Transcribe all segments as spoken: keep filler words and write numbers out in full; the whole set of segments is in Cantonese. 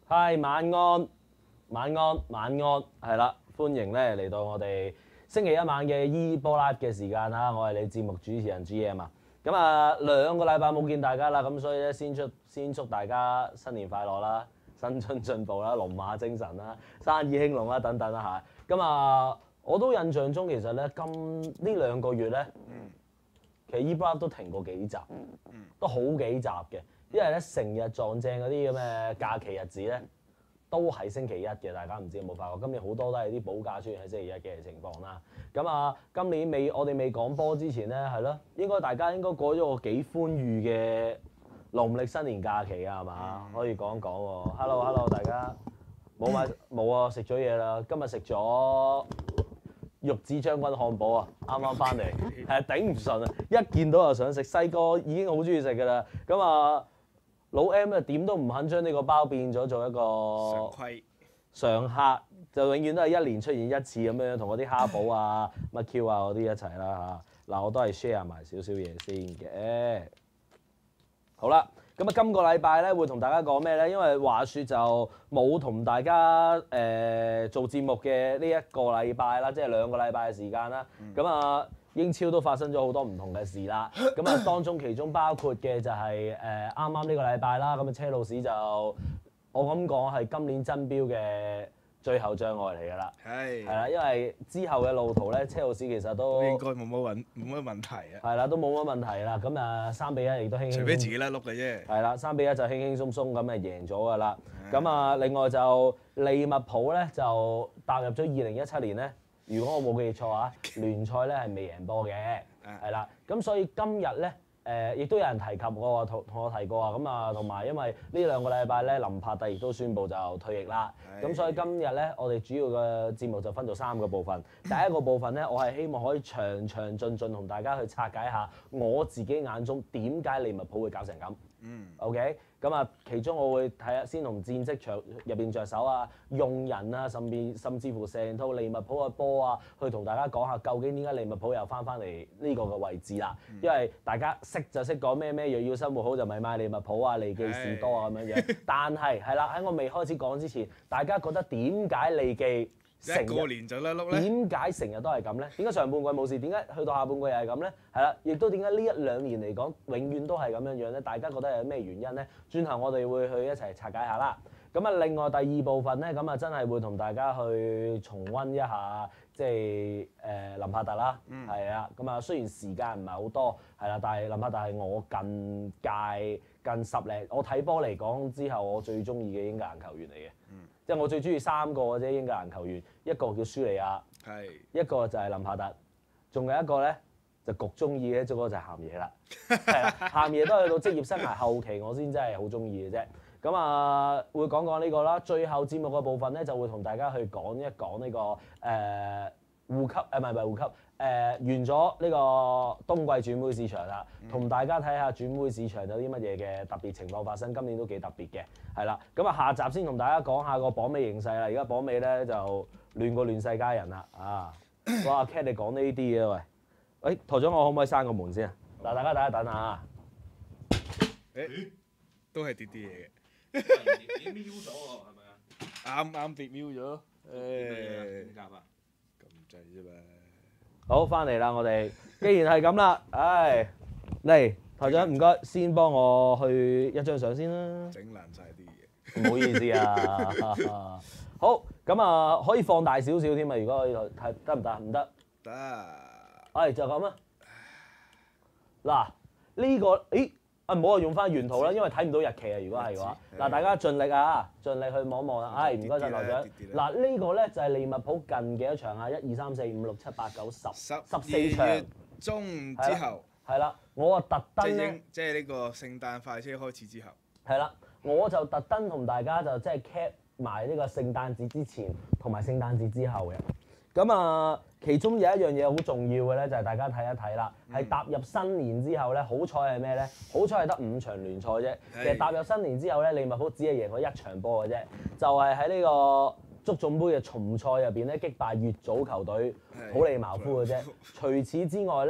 係晚安，晚安，晚安，係啦，歡迎咧嚟到我哋星期一晚嘅伊波拉嘅時間啦，我係你節目主持人 G M 啊。咁啊兩個禮拜冇見大家啦，咁所以咧先出先祝大家新年快樂啦，新春進步啦，龍馬精神啦，生意興隆啦等等啦嚇。咁啊我都印象中其實咧今呢兩個月咧，嗯、其實伊波拉都停過幾集，嗯、都好幾集嘅。因為咧成日撞正嗰啲咁嘅假期日子咧，都係星期一嘅。大家唔知有冇發覺？今年好多都係啲補假出現喺星期一嘅情況啦。咁啊，今年未我哋未講波之前咧，係咯，應該大家應該過咗個幾歡愉嘅農曆新年假期啊，係嘛？可以講講喎。Hello Hello， 大家冇買冇啊？食咗嘢啦，今日食咗玉子將軍漢堡啊，啱啱翻嚟，係頂唔順啊！一見到就想食，細個已經好中意食㗎啦。咁啊〜老 M 啊，點都唔肯將呢個包變咗做一個常規常客，就永遠都係一年出現一次咁樣，同嗰啲蝦寶啊、乜 Q 啊嗰啲一齊啦嚇。嗱，我都係 share 埋少少嘢先嘅。好啦，咁啊，今個禮拜咧會同大家講咩咧？因為話説就冇同大家誒、呃、做節目嘅呢一個禮拜啦，即係兩個禮拜嘅時間啦。咁啊、嗯、〜英超都發生咗好多唔同嘅事啦，咁啊當中其中包括嘅就係誒啱啱呢個禮拜啦，咁啊車路士就我咁講係今年爭標嘅最後障礙嚟㗎啦，係係啦，因為之後嘅路途咧，車路士其實都應該冇乜問冇乜問題啊， 係啦，都冇乜問題啦，咁啊三比一亦都輕輕， 除非自己甩碌嘅啫， 係啦，三比一就輕輕鬆鬆咁啊贏咗㗎啦，咁啊另外就利物浦咧就踏入咗二零一七年咧。如果我冇記錯啊，聯賽咧係未贏波嘅，係啦，咁所以今日咧誒，亦都有人提及我同同我提過啊，咁啊同埋因為呢兩個禮拜咧，林柏特亦都宣布就退役啦，咁所以今日咧我哋主要嘅節目就分做三個部分。第一個部分咧，我係希望可以詳詳盡盡同大家去拆解下我自己眼中點解利物浦會搞成咁。嗯。OK。咁啊，其中我會睇下先從戰績場入邊着手啊，用人啊，甚至甚至乎成套利物浦嘅波啊，去同大家講下究竟點解利物浦又翻翻嚟呢個嘅位置啦。嗯、因為大家識就識講咩咩，若要生活好就咪買利物浦啊、利記士多啊咁樣樣。但係係啦，喺我未開始講之前，大家覺得點解利記成過年就甩碌咧？ 點解成日都係咁咧？點解上半季冇事？點解去到下半季又係咁咧？係啦，亦都點解呢一兩年嚟講，永遠都係咁樣樣咧？大家覺得有咩原因咧？轉頭我哋會去一齊拆解下啦。咁啊，另外第二部分咧，咁啊真係會同大家去重溫一下，即係誒、呃、林柏特啦，係啊、嗯。咁啊，雖然時間唔係好多，係啦，但係林柏特係我近屆近十零，我睇波嚟講之後，我最中意嘅英格蘭球員嚟嘅。嗯即係我最中意三個嘅啫，英格蘭球員，一個叫舒利亞，係是一個就係林柏特，仲有一個咧就焗中意嘅，嗰個就係鹹爺啦。係啦，鹹爺都係去到職業生涯後期，我先真係好中意嘅啫。咁啊，會講講呢個啦。最後節目嘅部分咧，就會同大家去講一講呢、呢個誒。呃護級誒唔係唔係護級誒、呃、完咗呢個冬季轉會市場啦，同、嗯、大家睇下轉會市場有啲乜嘢嘅特別情況發生，今年都幾特別嘅，係啦。咁啊下集先同大家講下個榜尾形勢啦。而家榜尾咧就亂過亂世佳人啦啊！哇 Cat 你講呢啲嘅喂，喂台長我可唔可以閂個門先啊？嗱大家等一等下。 誒都係跌啲嘢嘅。 跌瞄咗喎，係咪啊？ 啱啱跌瞄咗。誒點夾啊？ 就係啫嘛。 好，翻嚟啦，我哋既然係咁啦，唉，嚟台長唔該，先幫我去一張相先啦。 整爛晒啲嘢。 唔好意思啊。好，咁啊可以放大少少添啊，如果可以睇得唔得？唔得。 得。 係就咁啊。嗱，呢個，咦？啊唔好啊，用翻原圖啦，因為睇唔到日期啊。如果係嘅話，嗱大家盡力啊，盡力去望望啦。唉，唔該曬台長。嗱呢個咧就係利物浦近幾多場啊？一二三四五六七八九十十四場。 中之後。 係啦，我啊特登咧， 即係呢個聖誕快車開始之後。 係啦，我就特登同大家就即係 cap 埋呢個聖誕節之前同埋聖誕節之後嘅。咁啊，其中有一樣嘢好重要嘅咧，就係大家睇一睇啦。係、嗯、踏入新年之後咧，好彩係咩咧？好彩係得五場聯賽啫。是其實踏入新年之後咧，利物浦只係贏過一場波嘅啫，就係喺呢個足總杯嘅重賽入邊咧擊敗乙組球隊普利茅夫嘅啫。除此之外咧，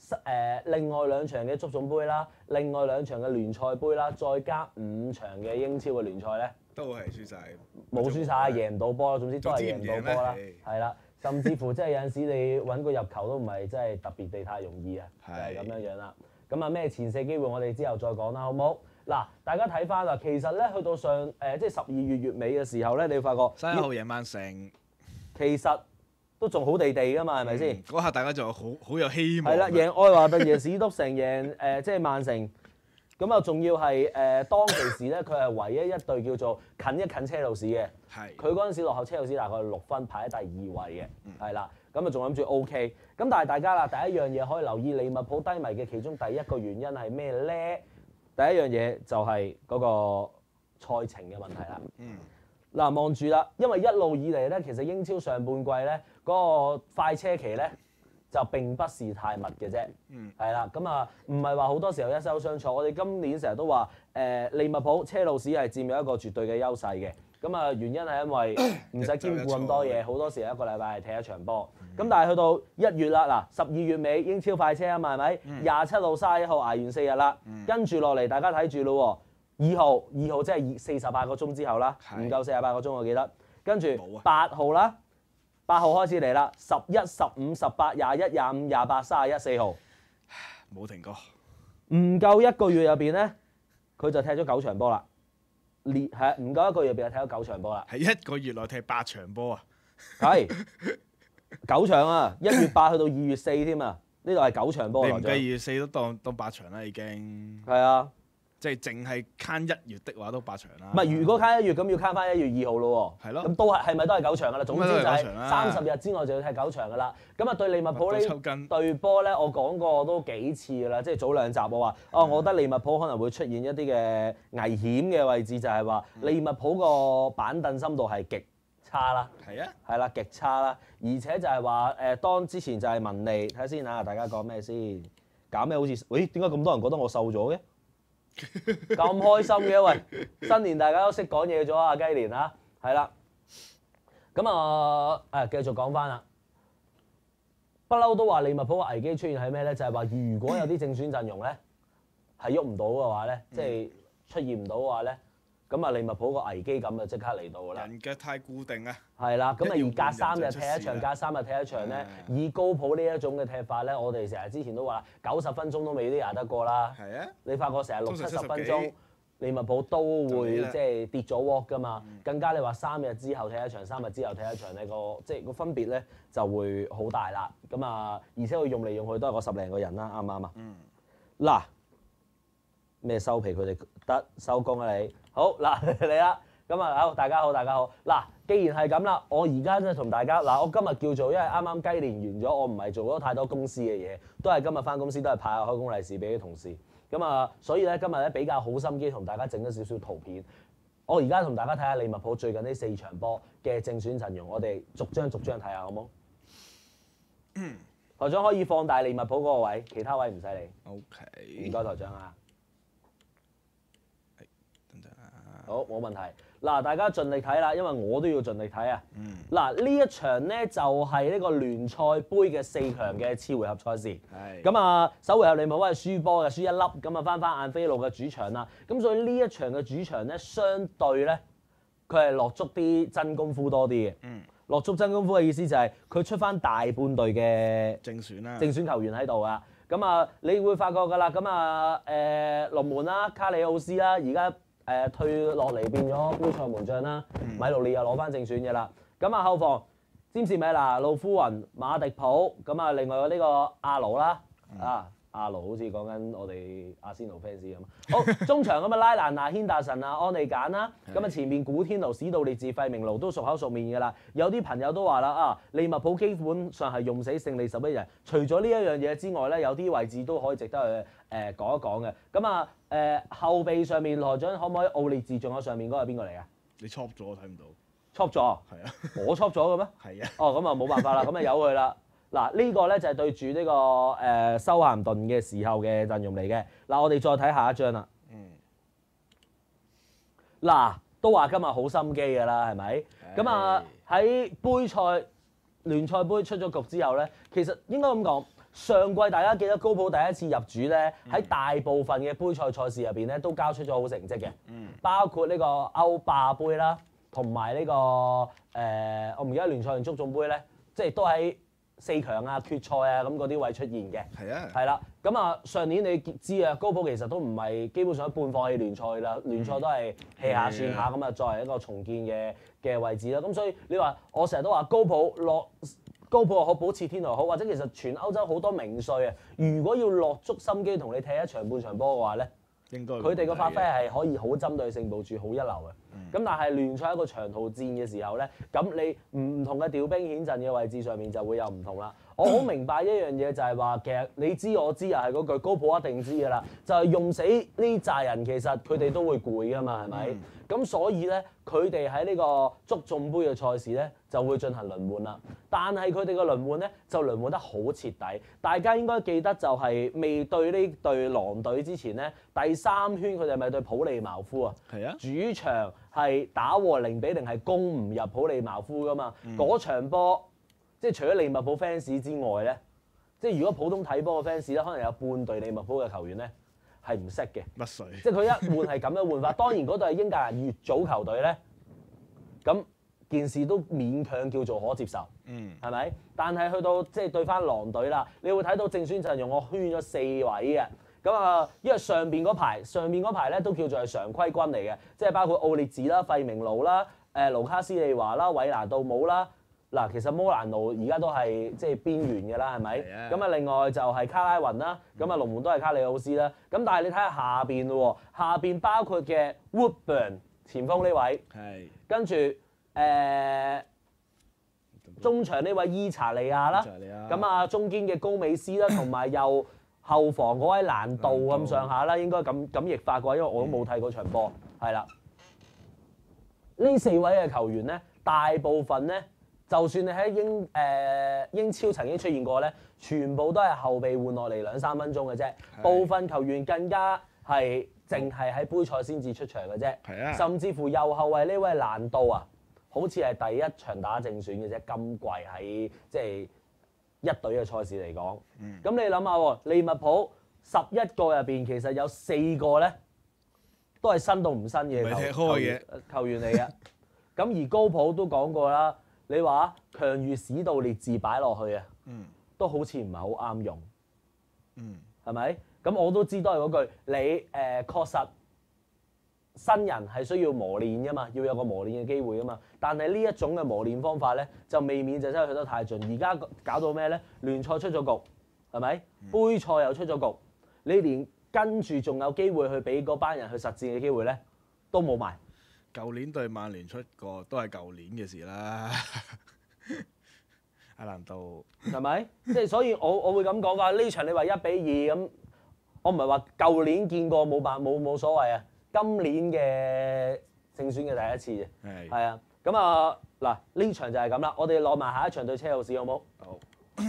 誒另外兩場嘅足總杯啦，另外兩場嘅聯賽杯啦，再加五場嘅英超嘅聯賽咧， 都係輸晒， 冇輸晒，贏唔到波啦，總之都係贏唔到波啦，係啦。甚至乎即係有陣時你揾個入球都唔係真係特別地太容易啊，就係咁樣樣啦。咁啊咩前四機會我哋之後再講啦，好唔好？嗱，大家睇翻啦，其實咧去到上誒、呃、即係十二月月尾嘅時候咧，你會發覺三一號贏曼城， 其實都仲好地地噶嘛，係咪先？ 嗰下大家就好好有希望。 係啦，贏愛華頓、贏史篤城、贏誒、呃、即係曼城。咁啊，仲要係誒、呃、當其時咧，佢係唯一一隊叫做近一近車路士嘅。 係。 佢嗰陣時落後車路士大概六分，排喺第二位嘅。係啦、嗯，咁啊仲諗住 O K。咁但係大家啦，第一樣嘢可以留意利物浦低迷嘅其中第一個原因係咩咧？第一樣嘢就係嗰個賽程嘅問題啦。嗯。嗱，望住啦，因為一路以嚟咧，其實英超上半季咧嗰個快車期咧，就並不是太密嘅啫，係啦、嗯，咁啊唔係話好多時候一收雙錯。我哋今年成日都話誒、呃、利物浦、車路士係佔有一個絕對嘅優勢嘅。咁啊原因係因為唔使兼顧咁多嘢，好多時候一個禮拜係踢一場波。咁、嗯、但係去到一月啦，嗱十二月尾英超快車啊嘛，係咪？廿七號、三十一號捱完四日啦，嗯、跟住落嚟大家睇住咯喎，二號、二號即係四十八個鐘之後啦，唔夠四十八個鐘我記得。跟住八號啦。八號開始嚟啦，十一、十五、十八、廿一、廿五、廿八、三十一、四號， 冇停過。 唔夠一個月入邊咧，佢就踢咗九場波啦。列係唔夠一個月入邊就踢咗九場波啦。 係一個月內踢八場波啊！ 係九場啊！一月八去到二月四添啊！呢度係九場波。 你唔計二月四都當當八場啦，已經。係啊。 即係淨係慳一月的話都八場啦。 唔係，如果慳一月咁要慳翻一月二號咯喎。係咯。咁都係係咪都係九場㗎啦？總之就係三十日之內就要踢九場㗎啦。咁啊對利物浦呢對波咧，我講過都幾次㗎啦。即係早兩集我話，哦，我覺得利物浦可能會出現一啲嘅危險嘅位置，就係話利物浦個板凳深度係極差啦。係啊。係啦，極差啦。而且就係話誒，當之前就係文尼，睇下先嚇，大家講咩先？搞咩好似？喂，點解咁多人覺得我瘦咗嘅？咁開心嘅，喂！新年大家都識講嘢咗啊，雞年啊，係啦。咁啊誒，繼續講翻啦。不嬲都話利物浦嘅危機出現喺咩咧？就係話如果有啲正選陣容咧係喐唔到嘅話咧，即係出現唔到嘅話咧，咁啊利物浦個危機感就即刻嚟到㗎啦。 人腳太固定啊！ 係啦，咁啊而隔三日踢一場，隔三日踢一場咧，以高普呢一種嘅踢法咧，我哋成日之前都話九十分鐘都未必捱得過啦。係啊，你發覺成日六七十分鐘，利物浦都會即係跌咗鑊㗎嘛。更加你話三日之後踢一場，三日之後踢一場，你個即係個分別咧就會好大啦。咁啊，而且佢用嚟用去都係個十零個人啦，啱唔啱啊？嗯。嗱，咩收皮佢哋得收工啊你？好嗱嚟啦。咁啊好，大家好，大家好。嗱，既然係咁啦，我而家咧同大家嗱，我今日叫做因為啱啱雞年完咗，我唔係做咗太多公司嘅嘢，都係今日翻公司都係派下開工利是俾啲同事。咁啊，所以咧今日咧比較好心機同大家整咗少少圖片。我而家同大家睇下利物浦最近呢四場波嘅正選陣容，我哋逐張逐張睇下，好冇？嗯。台長可以放大利物浦嗰個位，其他位唔使理。 O K。 唔該，台長啊。 係，等陣啊。 好，冇問題。嗱，大家盡力睇啦，因為我都要盡力睇啊。嗱、嗯，呢一場咧就係呢個聯賽杯嘅四強嘅次回合賽事。係。咁啊，首回合利物浦係輸波嘅，輸一粒，咁啊翻返晏菲路嘅主場啦。咁所以呢一場嘅主場咧，相對咧，佢係落足啲真功夫多啲嘅。嗯。落足真功夫嘅意思就係佢出翻大半隊嘅正選啦， 正選球員喺度啊。咁啊，你會發覺㗎啦。咁啊，誒龍門啦、卡里奧斯啦，而家。誒、呃、退落嚟變咗杯賽門將啦，嗯、米盧利又攞翻正選嘅啦。咁啊後防詹士米拿、路夫雲、馬迪普，咁啊另外呢個阿勞啦，嗯、啊阿勞好似講緊我哋阿仙奴 fans 咁。好中場咁啊拉蘭拿、軒達臣啊、安利簡啦，咁啊前面古天奴、史杜列治、費明奴都熟口熟面嘅啦。有啲朋友都話啦啊，利物浦基本上係用死勝利十一人，除咗呢一樣嘢之外咧，有啲位置都可以值得去。誒、呃、講一講嘅，咁啊誒、呃、後備上面台長可唔可以奧利治？仲有上面嗰個係邊個嚟啊？ 你 chop 咗我睇唔到 chop 咗？係啊，我 chop 咗嘅咩？係啊。哦，咁啊冇辦法啦，咁啊由佢啦。嗱、這個、呢個咧就係、是、對住呢、這個誒、呃、修咸頓嘅時候嘅陣容嚟嘅。嗱我哋再睇下一張啦。嗯。嗱都話今日好心機㗎啦，係咪？咁啊喺杯賽聯賽杯出咗局之後咧，其實應該咁講。 上季大家記得高普第一次入主咧，喺、大部分嘅杯賽賽事入邊咧都交出咗好成績嘅， 嗯包括呢個歐霸杯啦，同埋呢個誒、呃我唔記得聯賽定足總杯咧，即係都喺四強啊、決賽啊咁嗰啲位出現嘅。 係啊， 係啦，咁啊上年你知啊，高普其實都唔係基本上半放棄聯賽啦，聯賽都係 hea 下算下咁啊，作為一個重建嘅嘅位置啦。咁所以你話我成日都話高普落高普又好，保持天又好，或者其實全歐洲好多名帥啊，如果要落足心機同你踢一場半場波嘅話咧， 應該佢哋個發揮係可以好針對性部署好一流嘅。咁、 嗯但係聯賽一個長途戰嘅時候咧，咁你唔同嘅調兵遣陣嘅位置上面就會有唔同啦。我好明白一樣嘢就係話，其實你知我知啊，係嗰句高普一定知㗎啦，就係、用死呢扎人，其實佢哋都會攰㗎嘛，係咪？咁、所以咧，佢哋喺呢個足總杯嘅賽事咧就會進行輪換啦。但係佢哋嘅輪換咧就輪換得好徹底。大家應該記得就係未對呢隊狼隊之前咧，第三圈佢哋係咪對普利茅夫啊？ 係啊， 主場係打和零比零，係攻唔入普利茅夫㗎嘛。嗰、場波即係除咗利物浦 fans 之外咧，即係如果普通睇波嘅 fans 咧，可能有半隊利物浦嘅球員咧係唔識嘅。 乜水？ 即係佢一換係咁樣換法。當然嗰隊係英格蘭乙組球隊咧，咁件事都勉強叫做可接受， 嗯， 係咪？但係去到即係對翻狼隊啦，你會睇到正選陣容我圈咗四位嘅。咁啊，因為上邊嗰排上邊嗰排咧都叫做係常規軍嚟嘅，即係包括奧列治啦、費明奴啦、誒盧卡斯利華啦、韋拿杜姆啦。嗱，其實摩蘭奴而家都係即係邊緣嘅啦，係咪？ 係啊咁啊，另外就係卡拉雲啦，咁啊龍門都係卡里奧斯啦。咁但係你睇下下邊咯喎，下邊包括嘅 Woodburn 前鋒呢位， 係跟住誒中場呢位伊查利亞啦， 就係你啊， 咁啊中堅嘅高美斯啦，同埋右後防嗰位蘭道咁上下啦，應該咁咁譯法嘅話，因為我都冇睇嗰場波，係啦。呢四位嘅球員咧，大部分咧。就算你喺英誒、呃、英超曾經出現過咧，全部都係後備換落嚟兩三分鐘嘅啫。部分球員更加係淨係喺杯賽先至出場嘅啫。 係啊， 甚至乎右後衞呢位蘭道啊，好似係第一場打正選嘅啫。今季喺即係一隊嘅賽事嚟講，咁、 嗯、 你諗下喎，利物浦十一個入邊其實有四個咧都係新到唔新嘅未踢開球嘅員球員嚟嘅。咁而高普都講過啦。你話強如史道列治擺落去啊， 嗯， 都好似唔係好啱用， 嗯， 係咪？咁我都知都係嗰句，你誒、呃、確實新人係需要磨練噶嘛，要有個磨練嘅機會噶嘛。但係呢一種嘅磨練方法咧，就未免就真係去得太盡。而家搞到咩咧？聯賽出咗局，係咪？杯賽又出咗局，你連跟住仲有機會去俾嗰班人去實戰嘅機會咧，都冇埋。 舊年對曼聯出過都係舊年嘅事啦。阿蘭道係咪？即係所以我我會咁講㗎。呢場你話一比二咁，我唔係話舊年見過冇辦冇冇所謂啊。今年嘅正選嘅第一次啫， 係係啊。咁啊嗱，呢場就係咁啦。我哋攞埋下一場對車路士好冇？ 好。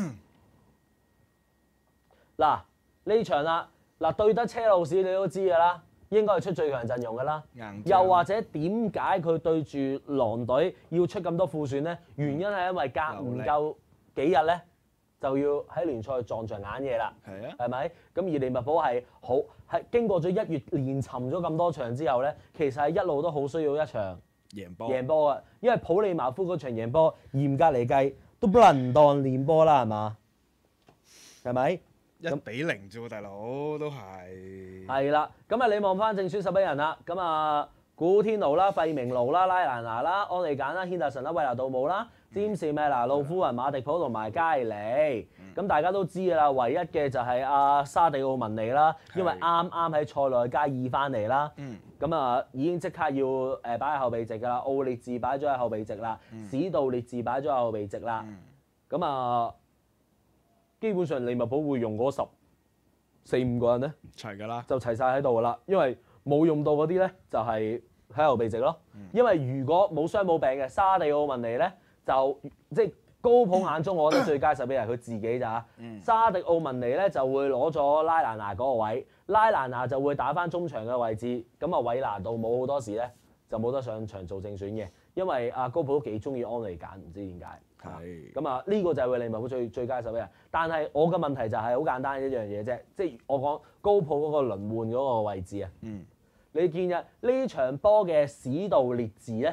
嗱呢場啦，嗱對得車路士你都知㗎啦。應該係出最強陣容㗎啦， 硬仗又或者點解佢對住狼隊要出咁多副選咧？原因係因為隔唔夠幾日咧，就要喺聯賽撞場眼嘢啦， 係啊， 係咪？咁而利物浦係好係經過咗一月連沉咗咁多場之後咧，其實係一路都好需要一場贏波， 贏波啊！因為普利茅夫嗰場贏波，嚴格嚟計都不能當練波啦，係嘛？係咪？ 一比零啫喎，大佬都係。 係啦，咁啊你望翻正選十一人啦，咁啊古天奴啦、費明奴啦、拉蘭拿啦、安利簡啦、軒達臣啦、韋拿杜姆啦、詹士米拿、路夫雲、馬迪普同埋加利，咁大家都知㗎啦，唯一嘅就係阿沙地奧文尼啦，因為啱啱喺塞內加爾翻嚟啦，咁啊已經即刻要誒擺喺後備席㗎啦，奧列治擺咗喺後備席啦，史道列治擺咗喺後備席啦，咁啊。基本上利物浦會用嗰十四五個人咧， 齊㗎啦， 就齊晒喺度㗎啦。因為冇用到嗰啲咧，就係喺後備席咯。因為如果冇傷冇病嘅沙地奧文尼咧，就即係高普眼中，我覺得最佳十一人佢自己咋。沙地奧文尼咧就會攞咗拉蘭拿嗰個位，拉蘭拿就會打翻中場嘅位置。咁啊，韋拿杜冇好多時咧就冇得上場做正選嘅，因為阿高普都幾中意安利簡，唔知點解。 係。 咁啊，呢個就係利物浦最最佳十一人。但係我嘅問題就係好簡單一樣嘢啫，即係我講高普嗰個輪換嗰個位置啊。 嗯。 你見日呢場波嘅史杜列治咧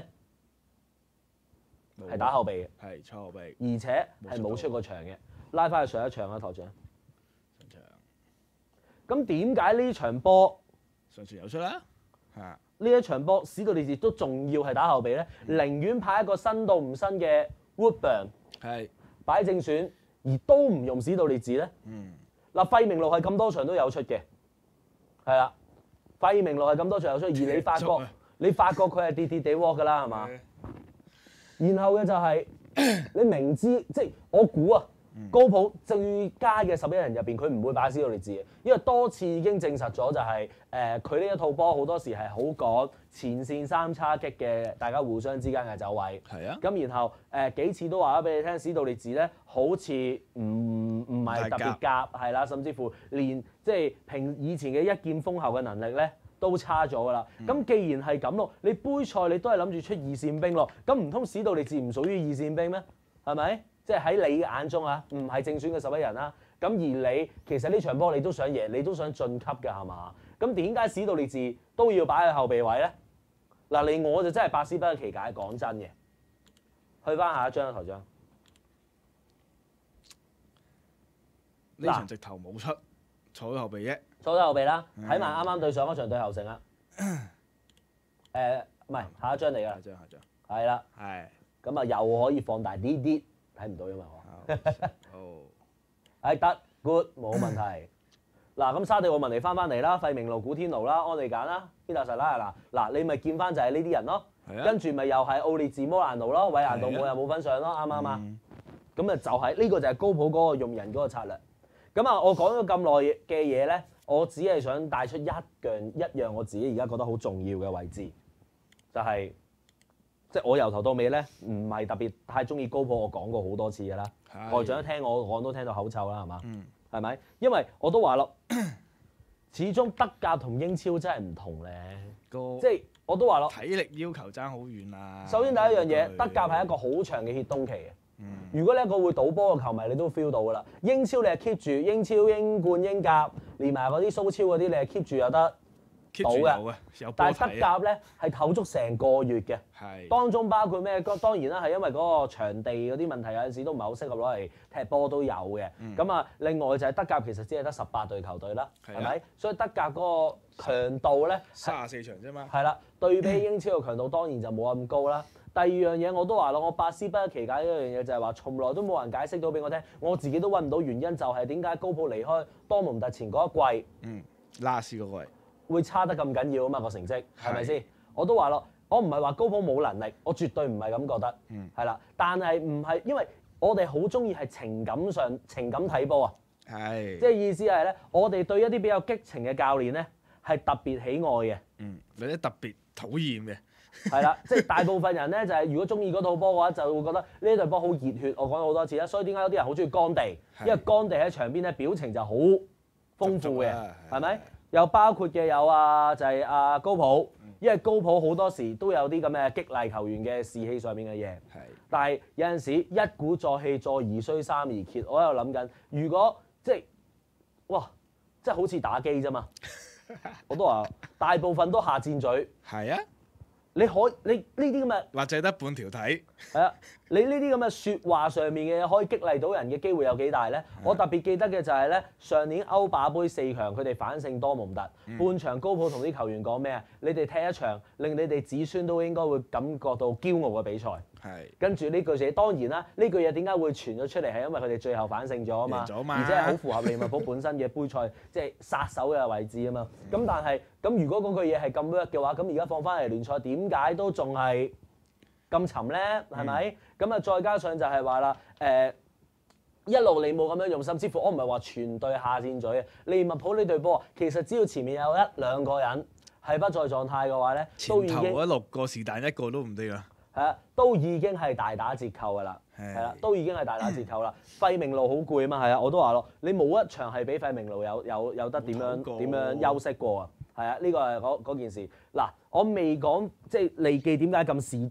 係打後備嘅， 係初後備， 而且係冇出過場嘅。拉翻去上一場啊，台長。 上場。 咁點解呢場波上次有出啦？嚇。 呢一場波史杜列治都仲要係打後備咧？寧願派一個新到唔新嘅 Woodburn 係擺正選，而都唔用史杜列治咧？ 嗯。 嗱，費明路係咁多場都有出嘅，係啦。費明路係咁多場有出，而你發覺你發覺佢係跌跌地窩㗎啦，係嘛？然後嘅就係、是、你明知即係我估啊，高普最佳嘅十一人入邊，佢唔會擺史杜列治嘅，因為多次已經證實咗就係誒佢呢一套波好多時係好講前線三叉戟嘅，大家互相之間嘅走位。 係啊。咁然後誒、呃、幾次都話咗俾你聽，史杜列治咧好似唔唔係特別夾，係啦，甚至乎連即係平以前嘅一劍封喉嘅能力咧，都差咗㗎啦，咁、嗯、既然係咁咯，你杯賽你都係諗住出二線兵咯，咁唔通史杜列治唔屬於二線兵咩？係咪？即係喺你嘅眼中啊，唔係正選嘅十一人啦。咁而你其實呢場波你都想贏，你都想晉級㗎係嘛？咁點解史杜列治都要擺喺後備位咧？嗱，你我就真係百思不得其解，講真嘅。去翻下一張啊，台長。 呢場直頭冇出，坐喺後備啫。 坐喺後備啦，睇埋啱啱對上嗰場對後城啦。誒，唔係下一張嚟㗎。下張下張。 係啦。 係。 咁啊，又可以放大啲啲，睇唔到因為我。 好。 誒得 good 冇問題。嗱咁沙地奧文尼翻翻嚟啦，費明路、古天奴啦、安利簡啦、邊達實拉嗱嗱，你咪見翻就係呢啲人咯。 係啊。 跟住咪又係奧列治摩蘭奴咯，韋蘭道姆又冇份上咯，啱唔啱啊？咁啊就係呢個就係高普嗰個用人嗰個策略。咁啊，我講咗咁耐嘅嘢咧，我只係想帶出一樣一樣我自己而家覺得好重要嘅位置，就係即係我由頭到尾咧，唔係特別太中意高普，我講過好多次㗎啦。台長聽我講都聽到口臭啦，係嘛？ 嗯。 係咪？因為我都話咯，始終德甲同英超真係唔同咧。即係我都話咯， 體力要求爭好遠啦。 首先第一樣嘢，德甲係一個好長嘅歇冬期嘅。嗯、如果你一個會賭波嘅球迷，你都 feel 到㗎啦。英超你係 keep 住，英超、英冠、英甲，連埋嗰啲蘇超嗰啲，你係 keep 住有得賭嘅。但係德甲咧係唞足成個月嘅。係。當中包括咩？當然啦，係因為嗰個場地嗰啲問題，有陣時都唔係好適合攞嚟踢波都有嘅。咁啊、嗯，另外就係德甲其實只係得十八隊球隊啦，係咪？所以德甲嗰個強度咧， 三十四場啫嘛。係啦，對比英超嘅強度當然就冇咁高啦。第二樣嘢我都話咯，我百思不得其解一樣嘢就係話，從來都冇人解釋到俾我聽，我自己都揾唔到原因，就係點解高普離開多蒙特前嗰一季， 嗯，拉斯嗰個會差得咁緊要啊嘛個成績，係咪先？我都話咯，我唔係話高普冇能力，我絕對唔係咁覺得，嗯，係啦，但係唔係因為我哋好中意係情感上情感睇波啊，係，即係意思係咧，我哋對一啲比較激情嘅教練咧係特別喜愛嘅， 嗯，或者特別討厭嘅。 係啦，即係大部分人咧就係、是、如果中意嗰套波嘅話，就會覺得呢隊波好熱血。我講咗好多次啦，所以點解有啲人好中意干地？因為干地喺場邊咧表情就好豐富嘅，係咪？又包括嘅有啊，就係、是、啊高普，因為高普好多時都有啲咁嘅激勵球員嘅士氣上面嘅嘢。係，但係有陣時一鼓作氣，再而衰，三而竭。我喺度諗緊，如果即係哇，即係好似打機啫嘛。我都話大部分都下戰嘴。係啊。你可你呢啲咁嘅， 或者得半條體。 係啊，你呢啲咁嘅説話上面嘅嘢，可以激勵到人嘅機會有幾大咧？我特別記得嘅就係咧，上年歐霸杯四強，佢哋反勝多蒙特，嗯、半場高普同啲球員講咩啊？你哋踢一場，令你哋子孫都應該會感覺到驕傲嘅比賽。係。跟住呢句嘢，當然啦，呢句嘢點解會傳咗出嚟？係因為佢哋最後反勝咗啊嘛，嘛而且係好符合利物浦本身嘅杯賽即係殺手嘅位置啊嘛。咁、嗯、但係咁如果嗰句嘢係咁 work 嘅話，咁而家放翻嚟聯賽，點解都仲係咁沉咧？係咪？咁啊、嗯，再加上就係話啦，誒、呃、一路你冇咁樣用，甚至乎我唔係話全隊下戰嘴啊。利物浦呢隊波，其實只要前面有一兩個人係不在狀態嘅話咧，都已經前頭嗰六個是但一個都唔得啦。 係啊，都已經係大打折扣㗎啦，係啦，都已經係大打折扣啦。費明路好攰啊嘛，係啊，我都話咯，你冇一場係俾費明路有有有得點樣點樣休息過啊？係啊，呢個係嗰件事。嗱，我未講即係利記點解咁士多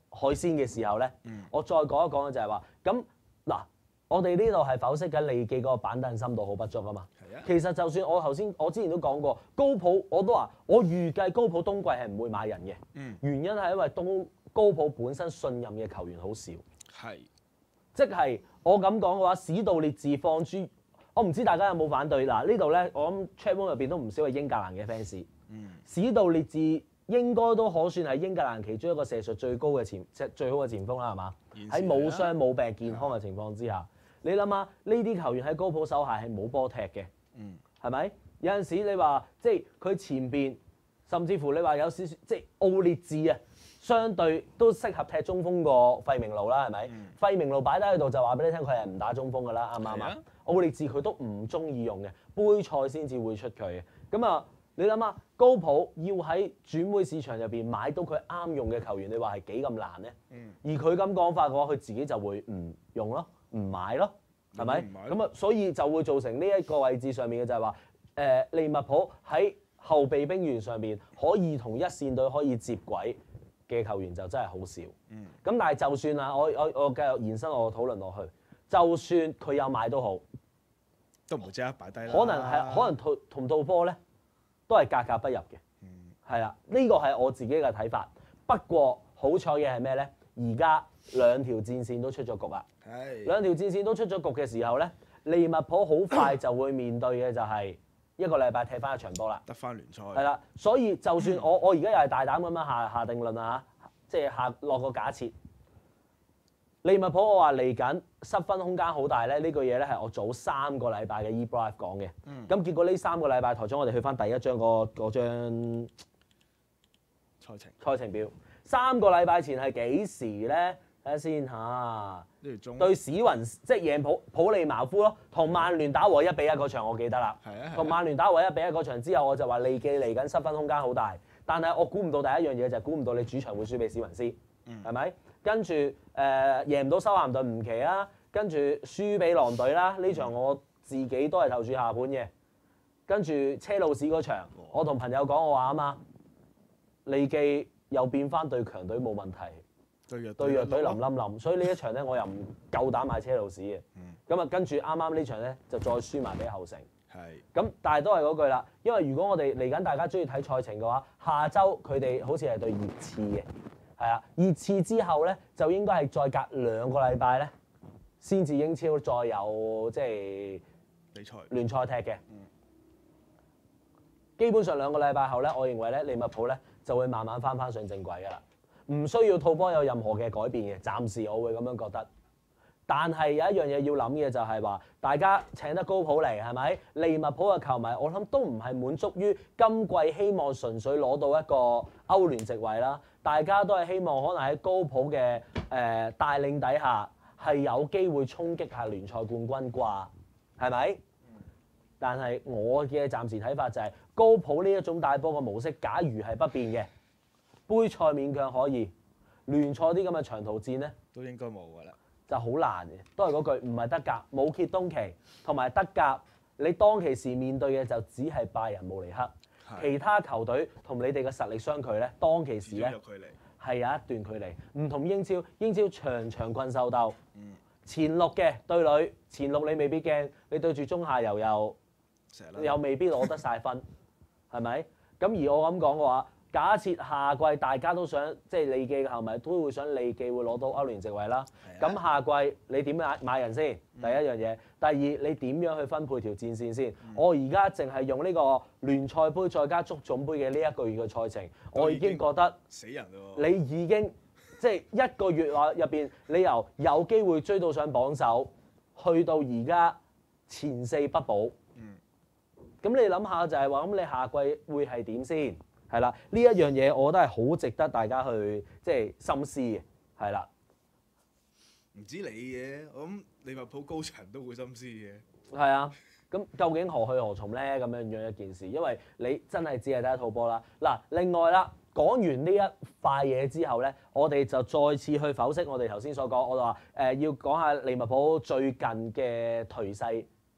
海鮮嘅時候咧， 嗯我再講一講就係話，咁嗱，我哋呢度係剖析緊利記嗰個板凳深度好不足啊嘛。 係啊， 其實就算我頭先我之前都講過，高普我都話我預計高普冬季係唔會買人嘅， 嗯原因係因為冬高普本身信任嘅球員好少， 係即係我咁講嘅話，史杜列治放諸，我唔知大家有冇反對嗱？呢度咧，我諗 chat room 入邊都唔少係英格蘭嘅 fans， 嗯史杜列治應該都可算係英格蘭其中一個射術最高嘅前即係最好嘅前鋒啦，係嘛？喺冇傷冇病健康嘅情況之下，你諗下呢啲球員喺高普手下係冇波踢嘅， 嗯係咪？有陣時你話即係佢前邊，甚至乎你話有少少即係奧列治啊，相對都適合踢中鋒過費明路啦，係咪？ 嗯費明路擺低喺度就話俾你聽，佢係唔打中鋒㗎啦，啱唔啱啊係啊？ 奧列治佢都唔中意用嘅，杯賽先至會出佢嘅。咁啊，你諗下高普要喺轉會市場入邊買到佢啱用嘅球員，你話係幾咁難咧？ 嗯而佢咁講法嘅話，佢自己就會唔用咯，唔買咯，係咪唔買？咯咁啊，所以就會造成呢一個位置上面嘅就係話，誒、利物浦喺後備兵員上面可以同一線隊可以接軌嘅球員就真係好少。 嗯咁但係就算啊，我我我繼續延伸我嘅討論落去，就算佢有買都好， 都唔會即刻擺低啦。 可能係可能同同套波咧都係格格不入嘅。 嗯係啦，呢個係我自己嘅睇法。不過好彩嘅係咩咧？而家兩條戰線都出咗局啦。 係兩條戰線都出咗局嘅時候咧，利物浦好快就會面對嘅就係一個禮拜踢翻一場波啦。 得翻聯賽。 係啦，所以就算我我而家又係大膽咁樣下下定論啊嚇，即係下落個假設，利物浦我話嚟緊失分空間好大咧，呢句嘢咧係我早三個禮拜嘅 eBrive 講嘅。咁、 嗯結果呢三個禮拜台長，我哋去翻第一張嗰嗰張賽程賽程表，三個禮拜前係幾時咧？睇下先嚇。 呢條中對史雲即係贏普普利茅夫咯，同曼聯打和一比一嗰場我記得啦。 係啊係啊同曼聯打和一比一嗰場之後，我就話利記嚟緊失分空間好大，但係我估唔到第一樣嘢就係估唔到你主場會輸俾史雲斯， 嗯係咪、跟住誒、呃、贏唔到修咸頓唔奇啦，跟住輸俾狼隊啦，呢場我自己都係投注下盤嘅。跟住車路士嗰場，我同朋友講我話啊嘛，利記又變翻對強隊冇問題。 對弱對弱隊冧冧冧，所以呢一場咧我又唔夠膽買車路士嘅。 嗯咁啊、跟住啱啱呢場咧就再輸埋俾後城。 係咁但係都係嗰句啦，因為如果我哋嚟緊大家中意睇賽程嘅話，下週佢哋好似係對熱刺嘅，係啊，熱刺之後咧就應該係再隔兩個禮拜咧先至英超再有即係比賽。 聯賽踢嘅。 嗯基本上兩個禮拜後咧，我認為咧利物浦咧就會慢慢翻翻上正軌㗎啦，唔需要套波有任何嘅改變嘅，暫時我會咁樣覺得。但係有一樣嘢要諗嘅就係話，大家請得高普嚟係咪？利物浦嘅球迷我諗都唔係滿足於今季希望純粹攞到一個歐聯席位啦，大家都係希望可能喺高普嘅誒、呃、帶領底下係有機會衝擊下聯賽冠軍啩，係咪？但係我嘅暫時睇法就係、高普呢一種帶波嘅模式，假如係不變嘅，杯賽勉強可以，聯賽啲咁嘅長途戰咧都應該冇㗎啦。 就好難嘅。都係嗰句，唔係德甲冇歇冬期，同埋德甲你當其時面對嘅就只係拜仁慕尼黑， 係其他球隊同你哋嘅實力相距咧，當其時始終咧有距離。 係有一段距離，唔同英超，英超場場困獸鬥， 嗯， 前六嘅對壘，前六你未必驚，你對住中下游又。 成日啦。 又未必攞得晒分，係咪？咁而我咁講嘅話，假設下季大家都想，即係利記嘅球迷都會想利記會攞到歐聯席位啦。 係啊咁、下季你點買買人先？第一樣嘢，第二你點樣去分配條戰線先？ 嗯我而家淨係用呢個聯賽杯再加足總杯嘅呢一個月嘅賽程，我已經覺得死人咯。 你已經即係一個月內入邊，你由有機會追到上榜首，去到而家前四不保。 嗯。 咁你諗下就係話，咁你下季會係點先？係啦，呢一樣嘢我覺得係好值得大家去即係深思嘅，係啦， 唔知你嘅，我諗利物浦高層都會心思嘅。 係啊。咁究竟何去何從咧？咁樣樣一件事，因為你真係只係得一套波啦。嗱，另外啦，講完呢一塊嘢之後咧，我哋就再次去剖析我哋頭先所講，我就話誒、呃、要講下利物浦最近嘅頹勢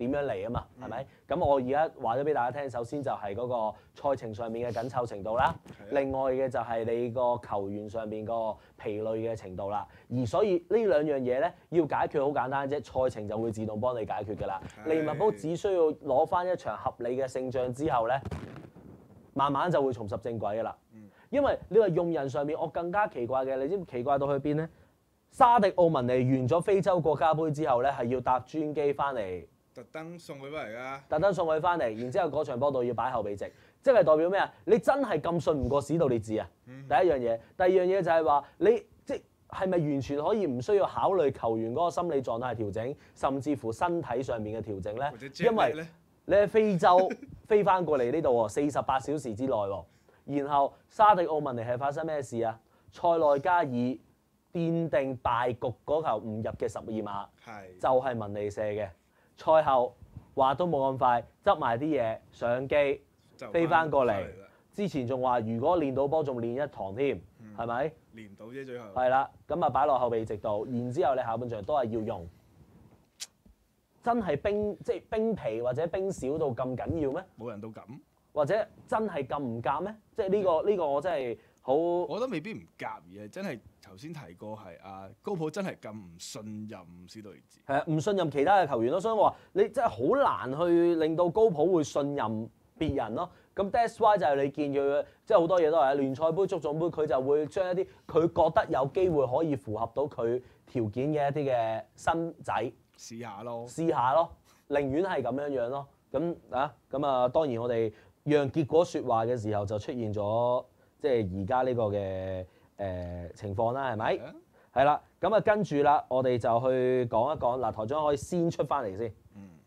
點樣嚟啊嘛，係咪？咁我而家話咗俾大家聽，首先就係嗰個賽程上面嘅緊湊程度啦，另外嘅就係你個球員上面個疲累嘅程度啦。而所以呢兩樣嘢咧，要解決好簡單啫，賽程就會自動幫你解決㗎啦。利物浦只需要攞翻一場合理嘅勝仗之後咧，慢慢就會重拾正軌㗎啦。因為你話用人上面，我更加奇怪嘅，你知唔知奇怪到去邊咧？沙迪奧文尼完咗非洲國家杯之後咧，係要搭專機翻嚟， 特登送佢翻嚟㗎。 特登送佢翻嚟，然之後嗰場波度要擺後備席，即係代表咩啊？你真係咁信唔過史杜列治啊？ 嗯、 第一樣嘢，第二樣嘢就係話你即係咪完全可以唔需要考慮球員嗰個心理狀態調整，甚至乎身體上面嘅調整咧？因為你喺非洲飛翻過嚟呢度喎，四十八小時之內喎，然後沙迪奧文尼係發生咩事啊？塞內加爾奠定敗局嗰球唔入嘅十二碼，就係文尼射嘅。賽後話都冇咁快，執埋啲嘢上機飛翻過嚟。之前仲話如果練到波，仲練一堂添，係咪、嗯？ 練唔到啫，最後。係啦，咁啊擺落後備席度，然之後你下半場都係要用。真係冰即係冰皮或者冰少到咁緊要咩？ 冇人到咁。或者真係咁唔夾咩？即係呢個呢個我真係好。 我覺得未必唔夾，而係真係頭先提過係啊高普真係咁唔信任史杜列治。 係啊，唔信任其他嘅球員咯，所以我話你真係好難去令到高普會信任別人咯。咁 that's why 就係你見佢即係好多嘢都係聯賽杯、足總杯，佢就會將一啲佢覺得有機會可以符合到佢條件嘅一啲嘅新仔試下咯， 試下咯，寧願係咁樣樣咯。咁啊咁啊，當然我哋讓結果説話嘅時候就出現咗即係而家呢個嘅誒、呃、情況啦，係咪？係啦，咁啊跟住啦，我哋就去講一講嗱，台長可以先出翻嚟先。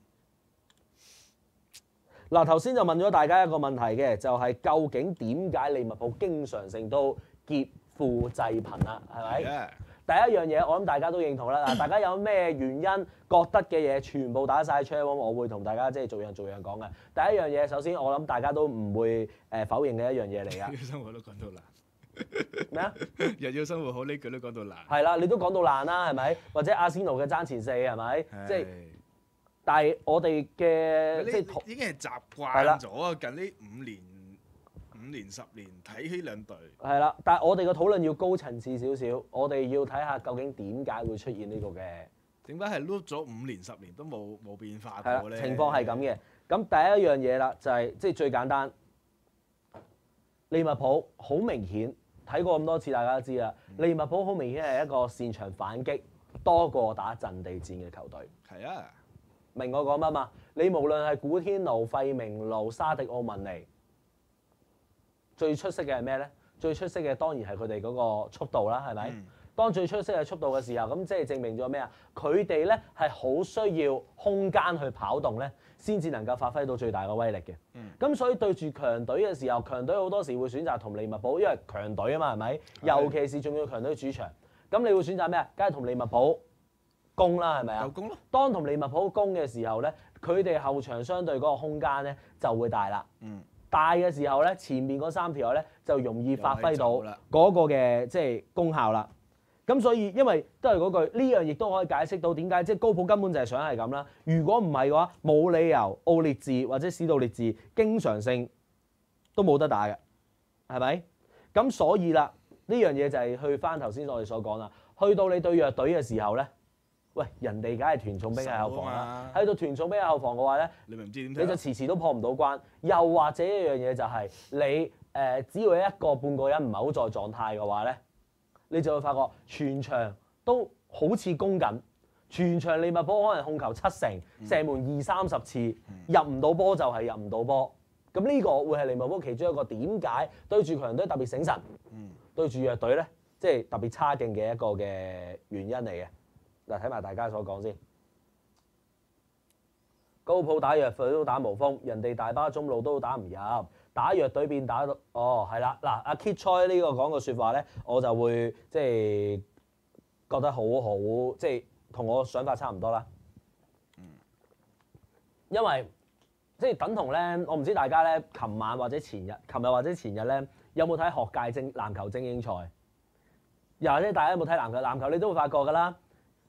嗱，頭先就問咗大家一個問題嘅，就係、是、究竟點解利物浦經常性都劫富濟貧啦？係咪？Yeah. 第一樣嘢，我諗大家都認同啦。嗱，大家有咩原因覺得嘅嘢，全部打晒槍，我會同大家即係逐樣逐樣講嘅。第一樣嘢，首先我諗大家都唔會誒否認嘅一樣嘢嚟㗎。 日要生活都講到爛。 咩啊？ 日要生活好呢句都講到爛。係啦，你都講到爛啦，係咪？或者阿仙奴嘅爭前四係咪？即係。但係我哋嘅即係已經係習慣咗啊！近呢五年、五年、十年睇起兩隊係啦，但係我哋嘅討論要高層次少少，我哋要睇下究竟點解會出現呢個嘅？ 點解係 loop 咗五年、十年都冇冇變化過咧？ 情況係咁嘅。咁第一樣嘢啦，就係即係最簡單，利物浦好明顯睇過咁多次，大家都知啦。嗯、利物浦好明顯係一個擅長反擊多過打陣地戰嘅球隊。 係啊。 明我講乜嘛？你無論係古天奴、費明路、沙迪奧文尼，最出色嘅係咩咧？最出色嘅當然係佢哋嗰個速度啦，係咪？嗯、當最出色嘅速度嘅時候，咁即係證明咗咩啊？佢哋咧係好需要空間去跑動咧，先至能夠發揮到最大嘅威力嘅。咁、嗯、所以對住強隊嘅時候，強隊好多時會選擇同利物浦，因為強隊啊嘛，係咪？尤其是仲要強隊主場，咁你會選擇咩啊？梗係同利物浦攻啦，係咪啊？ 有攻咯。 當同利物浦攻嘅時候咧，佢哋後場相對嗰個空間咧就會大啦。嗯。大嘅時候咧，前面嗰三條友咧就容易發揮到嗰個嘅即係功效啦。咁所以因為都係嗰句，呢樣亦都可以解釋到點解即係高普根本就係想係咁啦。如果唔係嘅話，冇理由奧列治或者史杜列治經常性都冇得打嘅，係咪？咁所以啦，呢樣嘢就係去翻頭先我哋所講啦。去到你對弱隊嘅時候咧。喂，人哋梗係團重兵喺後防啦，喺度團重兵喺後防嘅話咧， 你咪唔知點， 你就遲遲都破唔到關。又或者一樣嘢就係、是、你誒、呃，只要一個半個人唔係好在狀態嘅話咧，你就會發覺全場都好似攻緊，全場利物浦可能控球七成，射門二三十次，嗯、入唔到波就係入唔到波。咁呢個會係利物浦其中一個點解對住強隊特別醒神，嗯、對住弱隊咧即係特別差勁嘅一個嘅原因嚟嘅。嗱，睇埋大家所講先。高普打弱隊都打無風，人哋大巴中路都打唔入，打弱隊變打到哦，係啦。嗱，阿 Kit Choi 呢個講個説話咧，我就會即係覺得好好，即係同我想法差唔多啦。因為即係等同咧，我唔知大家咧，琴晚或者前日、琴日或者前日咧，有冇睇學界精籃球精英賽？又或者大家有冇睇籃球？籃球你都會發覺㗎啦。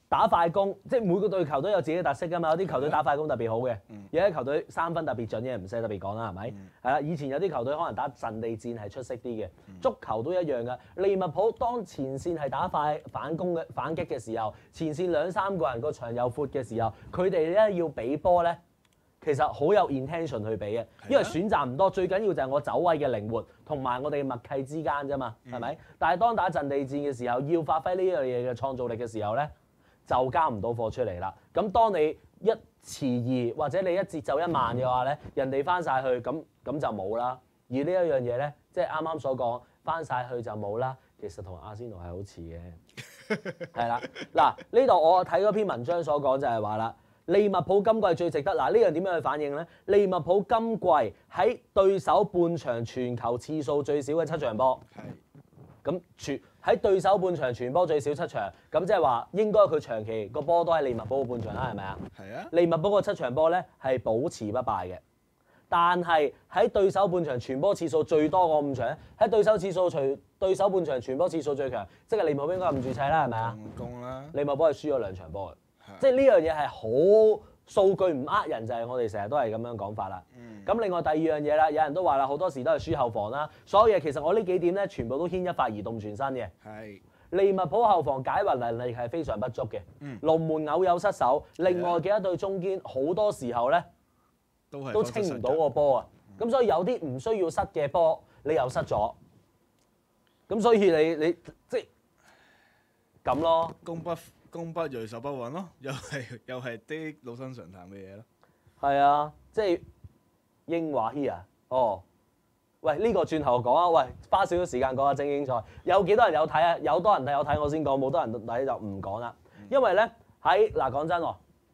打快攻，即係每個隊球都有自己嘅特色㗎嘛。有啲球隊打快攻特別好嘅， 嗯有啲球隊三分特別準嘅，唔使特別講啦，係咪？ 嗯係啦，以前有啲球隊可能打陣地戰係出色啲嘅， 嗯足球都一樣㗎。利物浦當前線係打快反攻嘅反擊嘅時候，前線兩三個人個場又闊嘅時候，佢哋咧要俾波咧。其實好有 intention 去俾嘅，因為選擇唔多，最緊要就係我走位嘅靈活同埋我哋默契之間啫嘛，係咪？但係當打陣地戰嘅時候，要發揮呢樣嘢嘅創造力嘅時候咧，就交唔到貨出嚟啦。咁當你一遲疑或者你一節奏一慢嘅話咧，人哋翻晒去，咁咁就冇啦。而呢一樣嘢咧，即係啱啱所講翻晒去就冇啦。其實同阿仙奴係好似嘅，係啦。嗱呢度我睇嗰篇文章所講就係話啦。利物浦今季最值得嗱呢樣點樣去反映咧？利物浦今季喺對手半場傳球次數最少嘅七場波， 係咁傳喺對手半場傳波最少七場，咁即係話應該佢長期個波都喺利物浦嘅半場啦，係咪啊？ 係啊， 利物浦個七場波咧係保持不敗嘅，但係喺對手半場傳波次數最多嗰五場，喺對手次數除對手半場傳波次數最強，即係利物浦應該唔住砌啦，係咪啊？ 攻啦， 利物浦係輸咗兩場波嘅。即係呢樣嘢係好數據唔呃人，就係、是、我哋成日都係咁樣講法啦。咁、嗯、另外第二樣嘢啦，有人都話啦，好多時都係輸後防啦。所有嘢其實我呢幾點咧，全部都牽一髮而動全身嘅。 係利物浦後防解圍能力係非常不足嘅。 嗯龍門偶有失手，另外嘅一對中堅好多時候咧都係都清唔到個波啊。咁、嗯、所以有啲唔需要失嘅波，你又失咗。咁所以你你即係咁咯。 攻不攻不鋭守不穩咯，又係又係啲老生常談嘅嘢咯。 係啊，即係英華 here 哦。喂，呢、這個轉頭講啊，喂，花少少時間講下精英賽，有幾多人有睇啊？有多人睇有睇我先講，冇多人睇就唔講啦。因為咧喺嗱講真喎，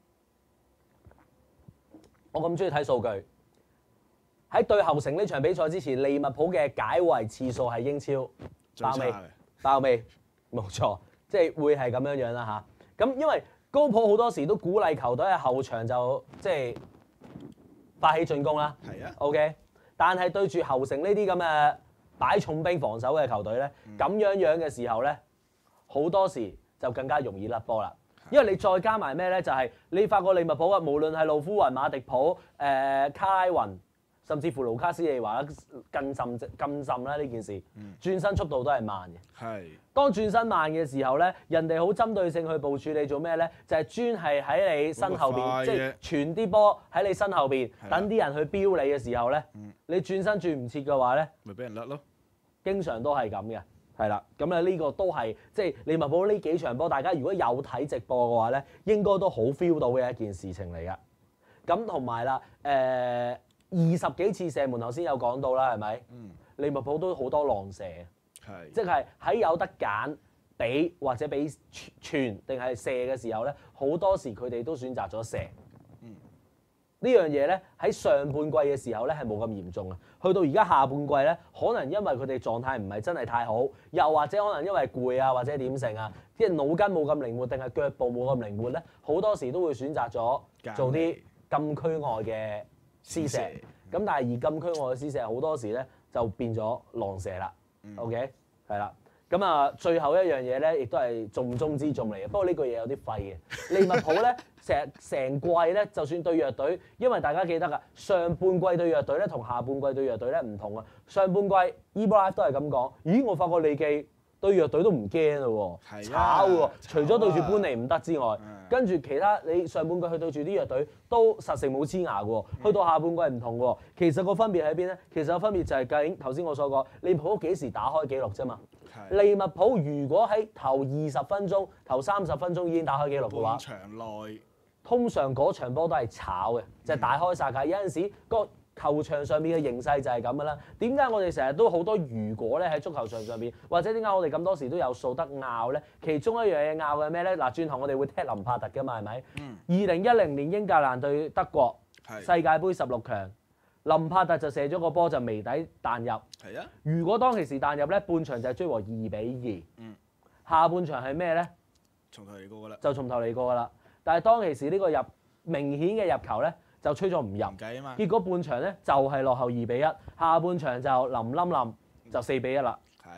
我咁中意睇數據。喺對後城呢場比賽之前，利物浦嘅解圍次數係英超爆尾，爆尾，冇錯。即係會係咁樣樣啦嚇，咁因為高普好多時都鼓勵球隊喺後場就即係發起進攻啦。 係啊 ，OK。但係對住後城呢啲咁嘅擺重兵防守嘅球隊咧，咁、嗯、樣樣嘅時候咧，好多時就更加容易甩波啦。因為你再加埋咩咧，就係、是、你發覺利物浦啊，無論係路夫雲、馬迪普、誒、呃、卡拉雲，甚至乎盧卡斯利華啦，更甚更甚啦呢件事， 嗯、轉身速度都係慢嘅。 係。 當轉身慢嘅時候咧，人哋好針對性去部署你做咩咧？就係、是、專係喺你身後邊，即係傳啲波喺你身後邊，等啲人去標你嘅時候咧，嗯、你轉身轉唔切嘅話咧， 咪俾人甩咯。 經常都係咁嘅，係啦。咁咧呢個都係即係利物浦呢幾場波，大家如果有睇直播嘅話咧，應該都好 feel 到嘅一件事情嚟㗎。咁同埋啦，誒、呃、二十幾次射門頭先有講到啦，係咪？嗯、利物浦都好多浪射。 係，即係喺有得揀俾或者俾傳定係射嘅時候咧，好多時佢哋都選擇咗射。嗯，呢樣嘢咧喺上半季嘅時候咧係冇咁嚴重啊，去到而家下半季咧，可能因為佢哋狀態唔係真係太好，又或者可能因為攰啊或者點成啊，即係腦筋冇咁靈活定係腳步冇咁靈活咧，好多時都會選擇咗做啲禁區外嘅施射。咁、嗯、但係而禁區外嘅施射好多時咧就變咗浪射啦。OK，係啦，咁啊，最後一樣嘢咧，亦都係重中之重嚟嘅。不過呢句嘢有啲廢嘅。利物浦咧，成成季咧，就算對弱隊，因為大家記得㗎，上半季對弱隊咧，同下半季對弱隊咧唔同啊。上半季 Ebra 都係咁講，咦，我發覺利記對弱隊都唔驚咯喎，炒喎，除咗對住般尼唔得之外，跟住其他你上半季去對住啲弱隊都實成冇黐牙嘅喎，去到下半季唔同喎。其實個分別喺邊咧？其實個分別就係究竟頭先我所講，利物浦幾時打開紀錄啫嘛？利物浦如果喺頭二十分鐘、頭三十分鐘已經打開紀錄嘅話， 場內通常嗰場波都係炒嘅，就係、是、大開殺戒。有陣時個球場上面嘅形勢就係咁嘅啦。點解我哋成日都好多如果咧喺足球場上邊，或者點解我哋咁多時都有數得拗咧？其中一樣嘢拗嘅咩咧？嗱，轉頭我哋會踢林柏特嘅嘛，係咪？二零一零年英格蘭對德國世界盃十六強，林柏特就射咗個波就微底彈入。 係啊。 如果當其時彈入咧，半場就係追和二比二。嗯。下半場係咩咧？ 從頭嚟過㗎啦。就從頭嚟過㗎啦。但係當其時呢個入明顯嘅入球咧，就吹咗唔入， 計啊嘛。 結果半場咧就係落後二比一，下半場就冧冧冧就四比一啦。 係。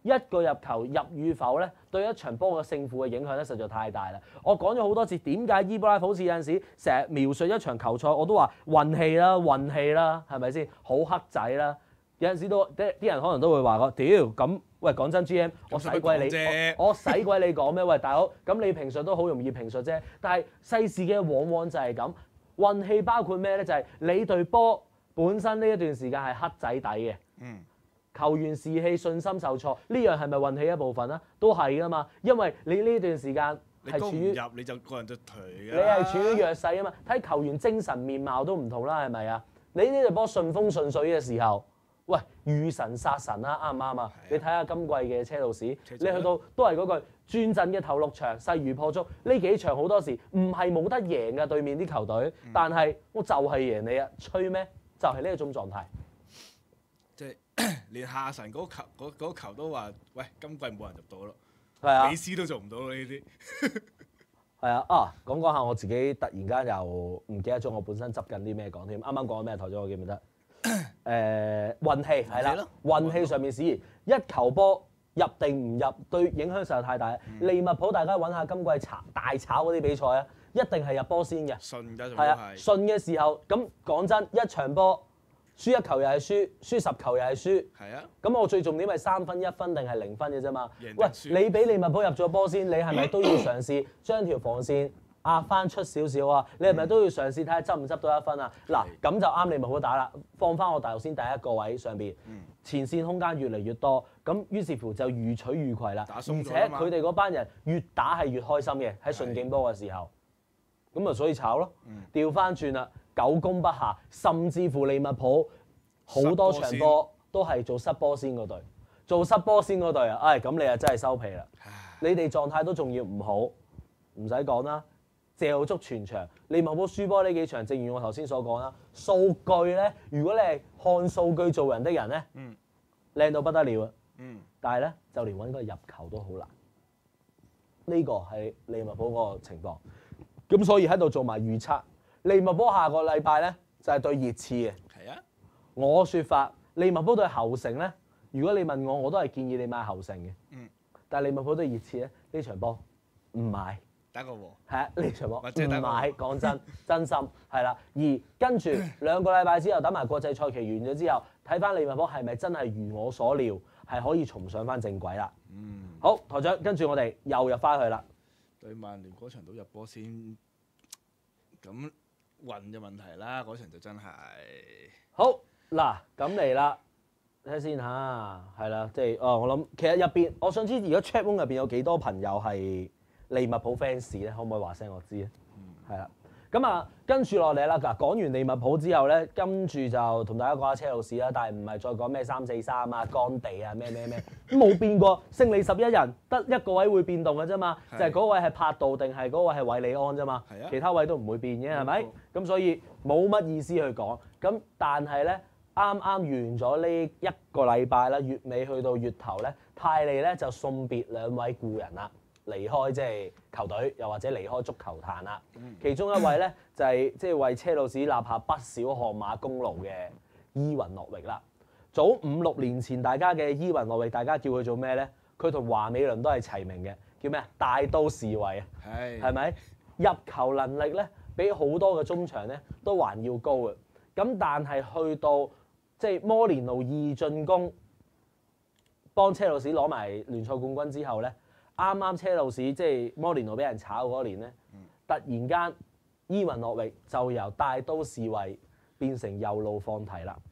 一個入球入與否咧，對一場波嘅勝負嘅影響咧，實在太大啦。我講咗好多次，點解伊布拉好似有陣時成日描述一場球賽，我都話運氣啦、運氣啦，係咪先？好黑仔啦，有陣時都啲啲人可能都會話我屌咁。喂，講真 ，G M， 我使鬼你，我我使鬼你講咩？喂，大佬，咁你評述都好容易評述啫。但係世事嘅往往就係咁，運氣包括咩咧？就係、是、你隊波本身呢一段時間係黑仔底嘅， 嗯， 球員士氣、信心受挫，呢樣係咪運氣一部分啊？都係噶嘛，因為你呢段時間係處於你攻唔入你就個人就頹㗎。 你係處於弱勢啊嘛，睇球員精神面貌都唔同啦，係咪啊？你呢隊波順風順水嘅時候。喂，遇神殺神啦，啱唔啱啊？你睇下今季嘅車路士，你去到都係嗰句轉陣嘅頭六場勢如破竹，呢幾場好多時唔係冇得贏嘅對面啲球隊， 嗯、 但係我就係贏你啊！吹咩？就係呢一種狀態。 即係連夏神嗰球嗰嗰球都話：喂，今季冇人入到咯。 係啊， 美斯都做唔到咯呢啲。 係啊，啊講講下我自己突然間又唔記得咗我本身執緊啲咩講添。啱啱講咩台咗我記唔記得？誒、呃、運氣係啦，運氣上面使然，一球波入定唔入，對影響實在太大。嗯、利物浦大家揾下今季炒大炒嗰啲比賽啊，一定係入波先嘅。 順㗎， 係啊，順嘅時候咁講真，一場波輸一球又係輸，輸十球又係輸。係啊。咁我最重點係三分、一分定係零分嘅啫嘛。喂，你俾利物浦入咗波先，你係咪都要嘗試將條防線壓翻出少少啊！你係咪都要嘗試睇下執唔執到一分啊？嗱，咁就啱利物浦打啦。放翻我大陸先第一個位上邊，前線空間越嚟越多，咁於是乎就予取予攜啦。而且佢哋嗰班人越打係越開心嘅，喺順境波嘅時候，咁啊所以炒咯。調翻轉啦，久攻不下，甚至乎利物浦好多場波都係做失波先嗰隊，做失波先嗰隊啊！唉，咁你啊真係收皮啦。你哋狀態都仲要唔好，唔使講啦。嚼足全場，利物浦輸波呢幾場，正如我頭先所講啦。數據咧，如果你係看數據做人的人咧，嗯，靚到不得了啊，嗯，但係咧就連揾個入球都好難。呢、這個係利物浦嗰個情況，咁所以喺度做埋預測。利物浦下個禮拜咧就係、是、對熱刺嘅。係啊，我説法利物浦對侯城咧，如果你問我，我都係建議你買侯城嘅。嗯，但係利物浦對熱刺咧呢場波唔買。打個和係啊！呢場波唔買，講真真心係啦。而跟住兩個禮拜之後，等埋國際賽期完咗之後，睇翻利物浦係咪真係如我所料，係可以重上翻正軌啦。嗯，好，台長，跟住我哋又入翻去啦。 對曼聯嗰場都入波先，咁運嘅問題啦，嗰場就真係好嗱，咁嚟啦，睇下先嚇，係啦，即係哦，我諗其實入邊，我想知而家 chat room 入邊有幾多朋友係利物浦 fans 咧，可唔可以話聲我知咧？係啦、嗯，咁啊，跟住落嚟啦，嗱，講完利物浦之後咧，跟住就同大家講下車路士啦，但係唔係再講咩三四三啊、乾地啊、咩咩咩，冇變過，勝利十一人，得一個位會變動嘅啫嘛，是就係嗰位係柏度定係嗰位係韋利安啫嘛，啊、其他位都唔會變嘅，係咪？咁所以冇乜意思去講。咁但係咧，啱啱完咗呢一個禮拜啦，月尾去到月頭咧，泰利咧就送別兩位故人啦。離開即係球隊，又或者離開足球壇啦。其中一位咧就係即係為車路士立下不少汗馬功勞嘅伊雲諾域啦。早五六年前，大家嘅伊雲諾域，大家叫佢做咩咧？佢同華美倫都係齊名嘅，叫咩啊？大都侍衛啊，係係咪？入球能力咧，比好多嘅中場咧都還要高嘅。咁但係去到即係摩連奴二進攻，幫車路士攞埋聯賽冠軍之後咧。啱啱車路士即係摩連奴俾人炒嗰年咧，嗯、突然間伊雲諾域就由大都侍衛變成右路放題啦，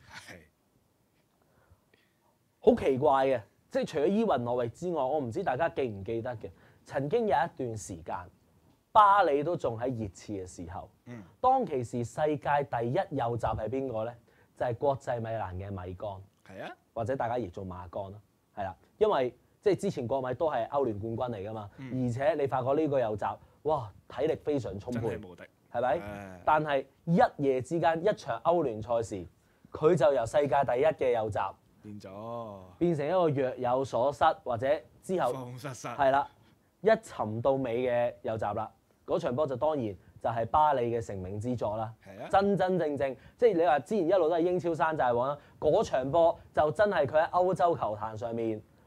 好是奇怪嘅。即係除咗伊雲諾域之外，我唔知大家記唔記得嘅，曾經有一段時間，巴里都仲喺熱刺嘅時候，嗯、當其時世界第一右閘係邊個咧？就係、是、國際米蘭嘅米干，係啊，或者大家亦做馬干咯，係啦，因為。即係之前國米都係歐聯冠軍嚟㗎嘛，嗯、而且你發覺呢個右閘，哇，體力非常充沛，真係無敵，係咪？唉但係一夜之間一場歐聯賽事，佢就由世界第一嘅右閘變咗，變成一個若有所失或者之後放失失，係啦，一沉到尾嘅右閘啦。嗰場波就當然就係巴里嘅成名之作啦，啊、真真正正即係你話之前一路都係英超山寨王啦，嗰場波就真係佢喺歐洲球壇上面。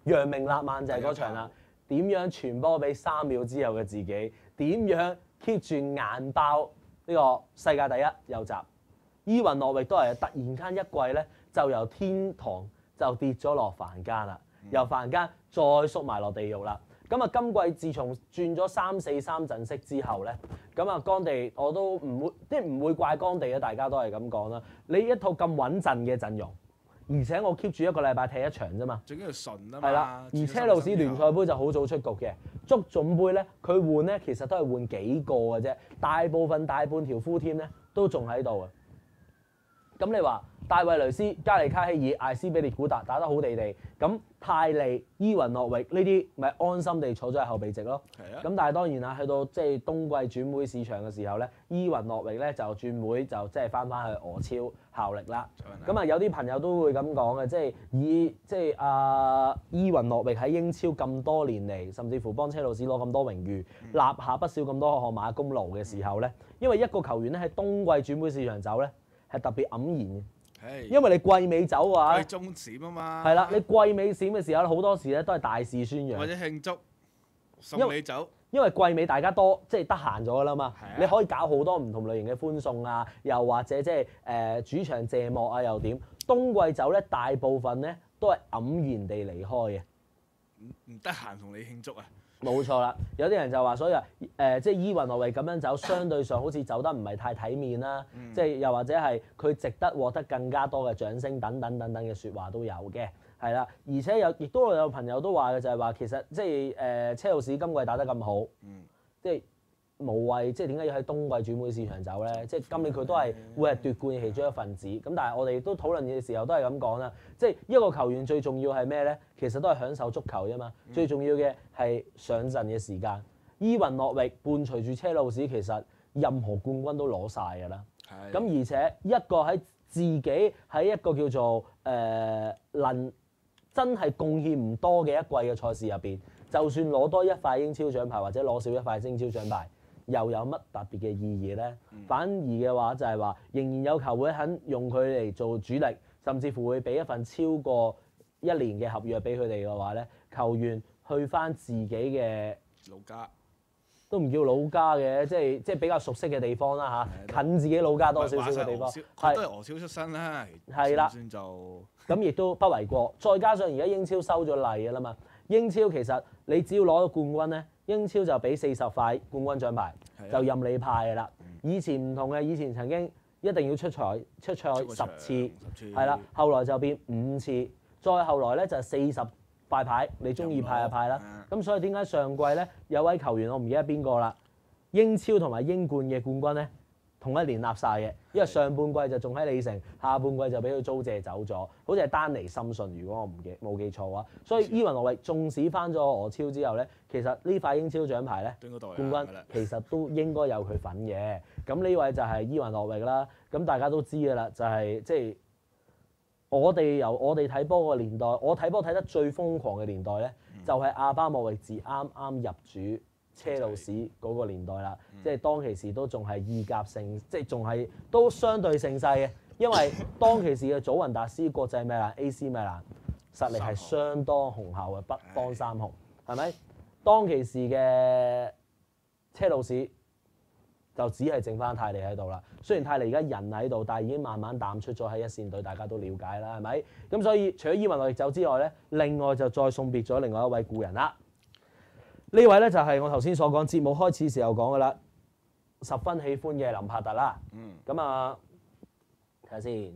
揚名立萬就係嗰場啦。點樣傳波俾三秒之後嘅自己？點樣 keep 住硬爆呢個世界第一右閘？伊雲諾域都係突然間一季咧，就由天堂就跌咗落凡間啦，由凡間再縮埋落地獄啦。咁啊，今季自從轉咗三四三陣式之後咧，咁啊，干地我都唔會，即係唔會怪干地嘅，大家都係咁講啦。你一套咁穩陣嘅陣容，而且我 keep 住一個禮拜踢一場啫嘛， 最緊要順啊嘛。 係啦，而車路士聯賽杯就好早出局嘅，足總杯咧佢換咧其實都係換幾個嘅啫，大部分大半條 full team咧都仲喺度啊。咁你話戴維雷斯、加利卡希爾、艾斯比列古達打得好地地，咁泰利、伊雲諾域呢啲咪安心地坐咗喺後備席咯。 係啊。 咁但係當然啦，去到即係冬季轉會市場嘅時候咧，伊雲諾域咧就轉會就即係翻返去俄超效力啦。咁啊有啲朋友都會咁講嘅，即係以即係啊伊雲諾域喺英超咁多年嚟，甚至乎幫車路士攞咁多榮譽， 嗯、 立下不少咁多項馬功勞嘅時候咧，因為一個球員咧喺冬季轉會市場走咧。係特別黯然嘅，因為你季尾走嘅話， 季中閃啊嘛， 係啦，你季尾閃嘅時候咧，好多時咧都係大肆宣揚， 或者慶祝送你走， 因為季尾大家多即係得閒咗㗎啦嘛，你可以搞好多唔同類型嘅歡送啊，又或者即係誒主場謝幕啊，又點？冬季走咧，大部分咧都係黯然地離開嘅， 唔唔得閒同你慶祝啊！ 冇錯啦，有啲人就話，所以話誒、呃，即係伊雲諾域咁樣走，相對上好似走得唔係太體面啦，嗯、即係又或者係佢值得獲得更加多嘅掌聲等等等等嘅説話都有嘅，係啦，而且有亦都有朋友都話嘅就係話，其實即係誒、呃、車路士今季打得咁好，嗯、即係無謂，即係點解要喺冬季轉會市場走咧？即係今年佢都係會係奪冠嘅其中一份子，咁但係我哋都討論嘅時候都係咁講啦，即係一個球員最重要係咩咧？其實都係享受足球啫嘛，嗯、最重要嘅係上陣嘅時間。伊雲諾域伴隨住車路士，其實任何冠軍都攞晒㗎啦。咁的而且一個喺自己喺一個叫做誒、呃、能真係貢獻唔多嘅一季嘅賽事入邊，就算攞多一塊英超獎牌或者攞少一塊英超獎牌，又有乜特別嘅意義咧？嗯、反而嘅話就係話，仍然有球會肯用佢嚟做主力，甚至乎會俾一份超過一年嘅合約俾佢哋嘅話咧，球員去翻自己嘅老家， 都唔叫老家嘅，即係即係比較熟悉嘅地方啦嚇，近自己老家多少少嘅地方， 係都係俄超出身啦， 係啦， 算就咁亦都不為過。再加上而家英超收咗例㗎啦嘛，英超其實你只要攞到冠軍咧，英超就俾四十塊冠軍獎牌，的就任你派㗎啦。以前唔同嘅，以前曾經一定要出賽出賽十次，係啦，後來就變五次，再後來咧就四十塊牌，你中意派就派啦。咁所以點解上季咧有位球員我唔記得邊個啦，英超同埋英冠嘅冠軍咧同一年立晒嘅，因為上半季就仲喺李城，下半季就俾佢租借走咗，好似係丹尼森遜，如果我唔記冇記錯嘅話。所以伊雲諾域縱使翻咗俄超之後咧，其實呢塊英超獎牌咧冠軍其實都應該有佢份嘅。咁呢位就係伊雲諾域啦。咁大家都知㗎啦，就係即係。我哋由我哋睇波個年代，我睇波睇得最瘋狂嘅年代咧，嗯、就係阿巴莫域治啱啱入主車路士嗰個年代啦。嗯、即係當其時都仲係意甲盛，即係仲係都相對盛世嘅。因為當其時嘅祖雲達斯、國際米蘭、A C 米蘭實力係相當雄厚嘅北方三雄，係咪？當其時嘅車路士就只係剩翻泰利喺度啦。雖然泰利而家人喺度，但係已經慢慢淡出咗喺一線隊，大家都了解啦，係咪？咁所以除咗伊雲諾域走之外咧，另外就再送別咗另外一位故人啦。呢位咧就係我頭先所講節目開始時候講嘅啦，十分喜歡嘅林柏特啦。嗯。咁啊，睇下先。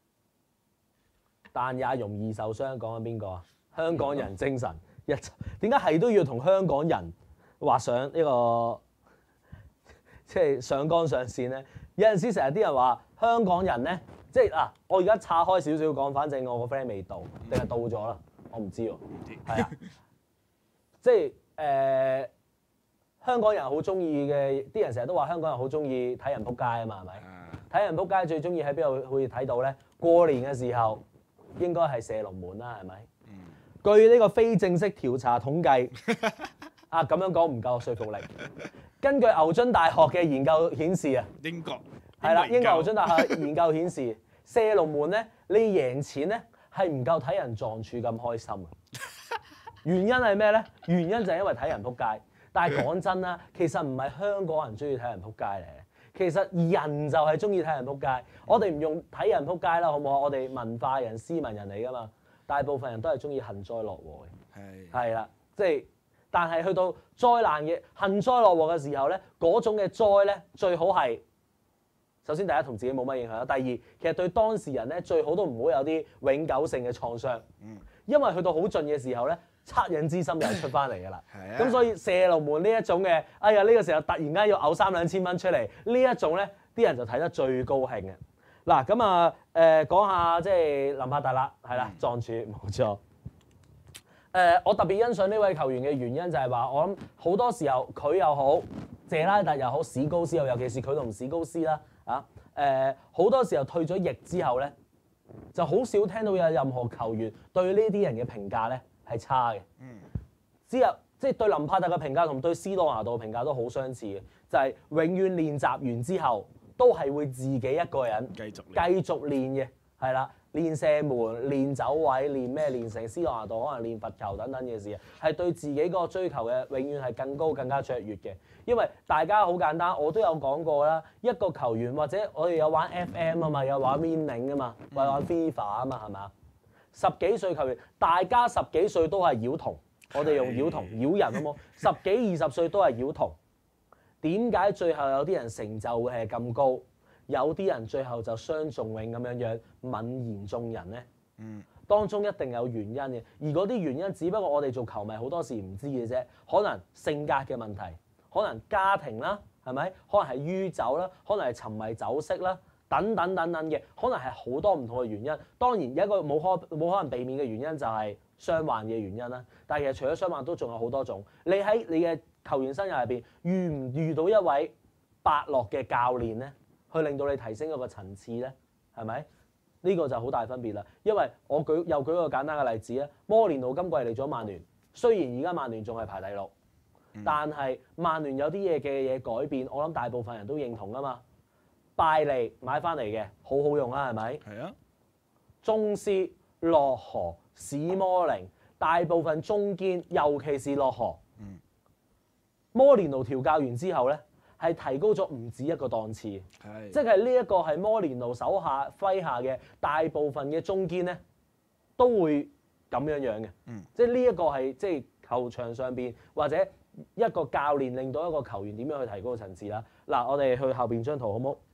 但也容易受傷，講緊邊個啊？香港人精神一點解係都要同香港人畫上呢個即係上綱上線咧？有陣時成日啲人話香港人咧，即係嗱，我而家岔開少少講，反正我個 friend 未到，定係到咗啦，我唔知喎。係啊，即係誒、呃、香港人好中意嘅，啲人成日都話香港人好中意睇人撲街啊嘛，係咪？睇人撲街最中意喺邊度會睇到咧？過年嘅時候應該係射龍門啦，係咪？嗯、據呢個非正式調查統計，啊咁樣講唔夠說服力。根據牛津大學嘅研究顯示啊， 英國係啦，英國牛津大學研究顯示，射龍門咧，你贏錢咧係唔夠睇人撞柱咁開心啊！ 原因係咩咧？原因就係因為睇人撲街。但係講真啦，其實唔係香港人中意睇人撲街嚟嘅，其實人就係中意睇人撲街。我哋唔用睇人撲街啦，好唔好？我哋文化人、斯文人嚟噶嘛，大部分人都係中意幸災樂禍嘅。係係啦，即係，但係去到災難嘅幸災樂禍嘅時候咧，嗰種嘅災咧，最好係首先第一同自己冇乜影響啦，第二其實對當事人咧最好都唔好有啲永久性嘅創傷，因為去到好盡嘅時候咧，惻隱之心又係出翻嚟㗎啦。咁所以射龍門呢一種嘅，哎呀呢、呢個時候突然間要嘔三兩千蚊出嚟，呢一種咧啲人就睇得最高興嘅。嗱咁啊誒講下即係林柏特啦，係啦撞柱冇錯。誒、呃、我特別欣賞呢位球員嘅原因就係話，我諗好多時候佢又好，謝拉特又好，史高斯又尤其是佢同史高斯啦。啊，誒好多時候退咗役之後咧，就好少聽到有任何球員對呢啲人嘅評價咧係差嘅。嗯。之後即係對林柏特嘅評價同對斯朗拿度嘅評價都好相似嘅，就係、是、永遠練習完之後都係會自己一個人繼續繼續練嘅，係啦，練射門、練走位、練咩練成斯朗拿度可能練罰球等等嘅事，係對自己嗰個追求嘅永遠係更高更加卓越嘅。因為大家好簡單，我都有講過啦。一個球員或者我哋有玩 F M 啊嘛，有玩 Winning 啊嘛，或者玩 FIFA 啊嘛，係嘛？十幾歲球員，大家十幾歲都係妖童，我哋用妖童妖人好冇？十幾二十歲都係妖童。點解最後有啲人成就係咁高，有啲人最後就傷仲永咁樣樣泯然眾人咧？嗯，當中一定有原因嘅，而嗰啲原因只不過我哋做球迷好多時唔知嘅啫，可能性格嘅問題。可能家庭啦，係咪？可能係酗酒啦，可能係沉迷酒色啦，等等等等嘅，可能係好多唔同嘅原因。當然有一個冇可冇可能避免嘅原因就係傷患嘅原因啦。但係其實除咗傷患都仲有好多種。你喺你嘅球員生涯入邊遇唔遇到一位伯樂嘅教練咧，去令到你提升一個層次咧？係咪？呢、這個就好大分別啦。因為我舉又舉個簡單嘅例子啊，摩連奴今季嚟咗曼聯，雖然而家曼聯仲係排第六。但係曼聯有啲嘢嘅嘢改變，我諗大部分人都認同啊嘛。拜利買翻嚟嘅好好用啊，係咪？係啊。宗斯、洛河、史摩寧，大部分中堅，尤其是洛河。嗯。摩連奴調教完之後咧，係提高咗唔止一個檔次。係。即係呢一個係摩連奴手下麾下嘅大部分嘅中堅咧，都會咁樣樣嘅。嗯。即係呢一個係即係球場上邊或者。一個教練令到一個球員點樣去提高個層次啦？嗱，我哋去後邊張圖好唔好？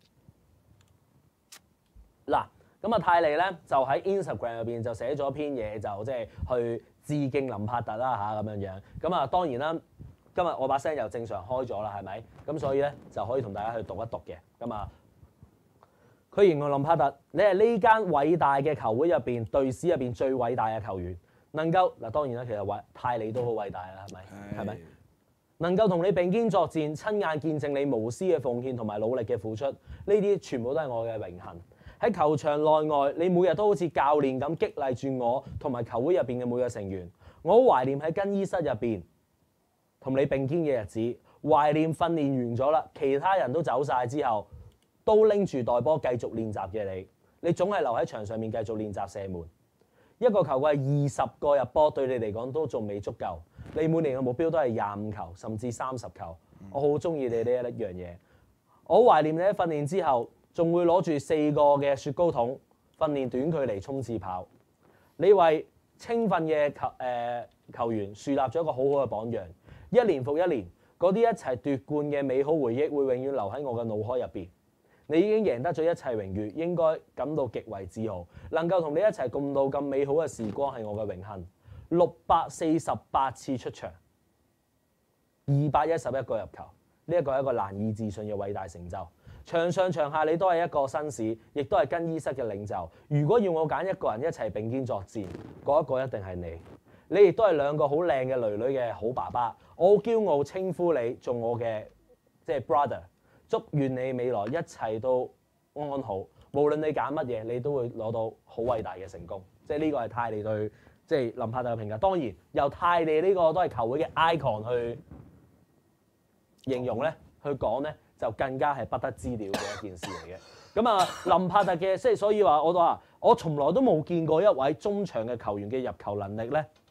嗱，咁啊泰利咧就喺 Instagram 入邊就寫咗篇嘢，就即係去致敬林柏特啦嚇咁樣樣。咁啊當然啦，今日我把聲又正常開咗啦，係咪？咁所以咧就可以同大家去讀一讀嘅。咁啊，佢形容林柏特，你係呢間偉大嘅球會入邊隊史入邊最偉大嘅球員，能夠嗱當然啦，其實話泰利都好偉大啦，係咪？係咪？能夠同你並肩作戰，親眼見證你無私嘅奉獻同埋努力嘅付出，呢啲全部都係我嘅榮幸。喺球場內外，你每日都好似教練咁激勵住我同埋球會入邊嘅每個成員。我好懷念喺更衣室入邊同你並肩嘅日子，懷念訓練完咗啦，其他人都走晒之後，都拎住袋波繼續練習嘅你。你總係留喺場上面繼續練習射門。一個球季二十個入波對你嚟講都仲未足夠。你每年嘅目標都係廿五球，甚至三十球。我好中意你呢一樣嘢。我好懷念你喺訓練之後，仲會攞住四個嘅雪糕筒訓練短距離衝刺跑。你為青訓嘅球誒、呃、球員樹立咗一個好好嘅榜樣。一年復一年，嗰啲一齊奪冠嘅美好回憶會永遠留喺我嘅腦海入邊。你已經贏得咗一切榮譽，應該感到極為自豪。能夠同你一齊共度咁美好嘅時光係我嘅榮幸。六百四十八次出場，二百一十一個入球，呢一個係一個難以置信嘅偉大成就。場上場下你都係一個紳士，亦都係更衣室嘅領袖。如果要我揀一個人一齊並肩作戰，嗰一個一定係你。你亦都係兩個好靚嘅囡囡嘅好爸爸。我好驕傲稱呼你做我嘅即係 brother。祝願你未來一切都安好。無論你揀乜嘢，你都會攞到好偉大嘅成功。即係呢個係泰利對。即係林柏特嘅評價，當然由泰利呢個都係球會嘅 icon 去形容咧，去講咧就更加係不得之了嘅一件事嚟嘅。咁啊，林柏特嘅即係所以話我都話，我從來都冇見過一位中場嘅球員嘅入球能力咧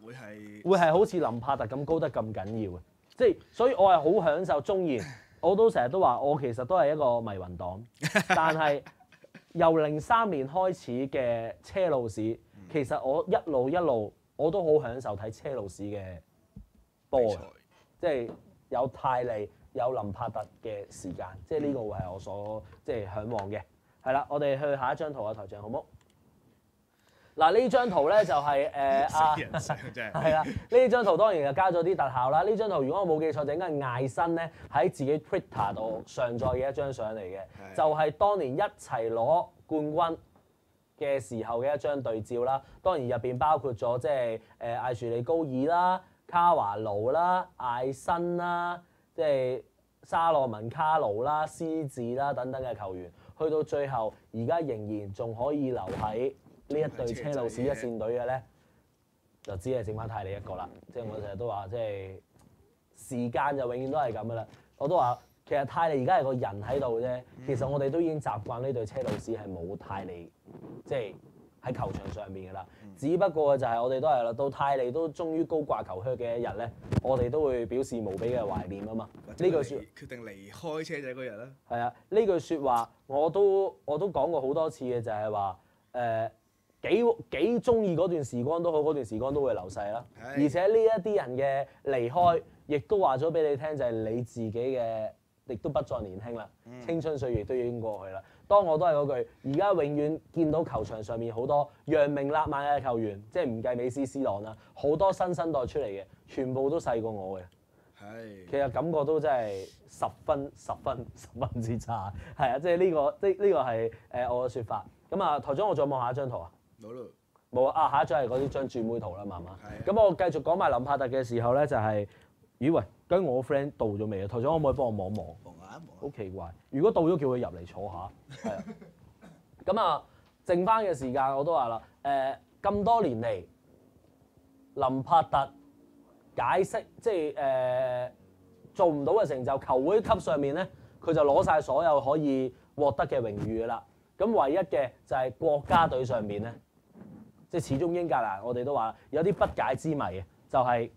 會係會係好似林柏特咁高得咁緊要嘅，即係所以我係好享受中意。我都成日都話，我其實都係一個迷魂黨，但係由零三年開始嘅車路士，其實我一路一路我都好享受睇車路士嘅波嘅，即係有泰利有林柏特嘅時間，即係呢個會係我所即係嚮往嘅。係啦，我哋去下一張圖啊，台長好冇？嗱呢張圖咧就係誒啊，係啦，呢張圖當然就加咗啲特效啦。呢張圖如果我冇記錯，就應該係艾辛咧喺自己 Twitter 度上載嘅一張相嚟嘅，就係當年一齊攞冠軍嘅時候嘅一張對照啦。當然入邊包括咗即係誒艾殊利高爾啦、卡華奴啦、艾辛啦、即係沙洛文卡奴啦、斯治啦等等嘅球員，去到最後而家仍然仲可以留喺呢一隊車路士一線隊嘅咧，就只係剩翻泰利一個啦。即係我成日都話，即係時間就永遠都係咁噶啦。我都話其實泰利而家係個人喺度啫，其實我哋都已經習慣呢隊車路士係冇泰利，即係喺球場上面噶啦。只不過就係我哋都係啦，到泰利都終於高掛球靴嘅一日咧，我哋都會表示無比嘅懷念啊嘛。呢句説決定離開車仔嗰日啦。 係啊，呢句説話我都我都講過好多次嘅，就係話誒。幾幾中意嗰段時光都好，嗰段時光都會流逝啦。而且呢一啲人嘅離開，亦都話咗俾你聽，就係你自己嘅，亦都不再年輕啦。青春歲月都已經過去啦。當我都係嗰句，而家永遠見到球場上面好多揚名立萬嘅球員，即係唔計美斯、C 朗啦，好多新生代出嚟嘅，全部都細過我嘅。係。其實感覺都真係十分、十分、十分之差。係啊，即係呢個，即係呢個係誒我嘅説法。咁啊，台長，我再望下一張圖啊。 冇咯， 冇啊！啊，下一張係嗰啲張轉妹圖啦，慢慢。咁我繼續講埋林柏特嘅時候咧，就係、是，咦喂，跟我 friend 到咗未啊？台長可唔可以幫我望望？ 望下望。 好奇怪，如果到咗，叫佢入嚟坐下。係啊。咁啊，剩翻嘅時間我都話啦，誒、呃、咁多年嚟，林柏特解釋即係誒、呃、做唔到嘅成就，球會級上面咧，佢就攞晒所有可以獲得嘅榮譽㗎啦。咁唯一嘅就係國家隊上面咧。即係始終英格蘭，我哋都話有啲不解之謎嘅，就係、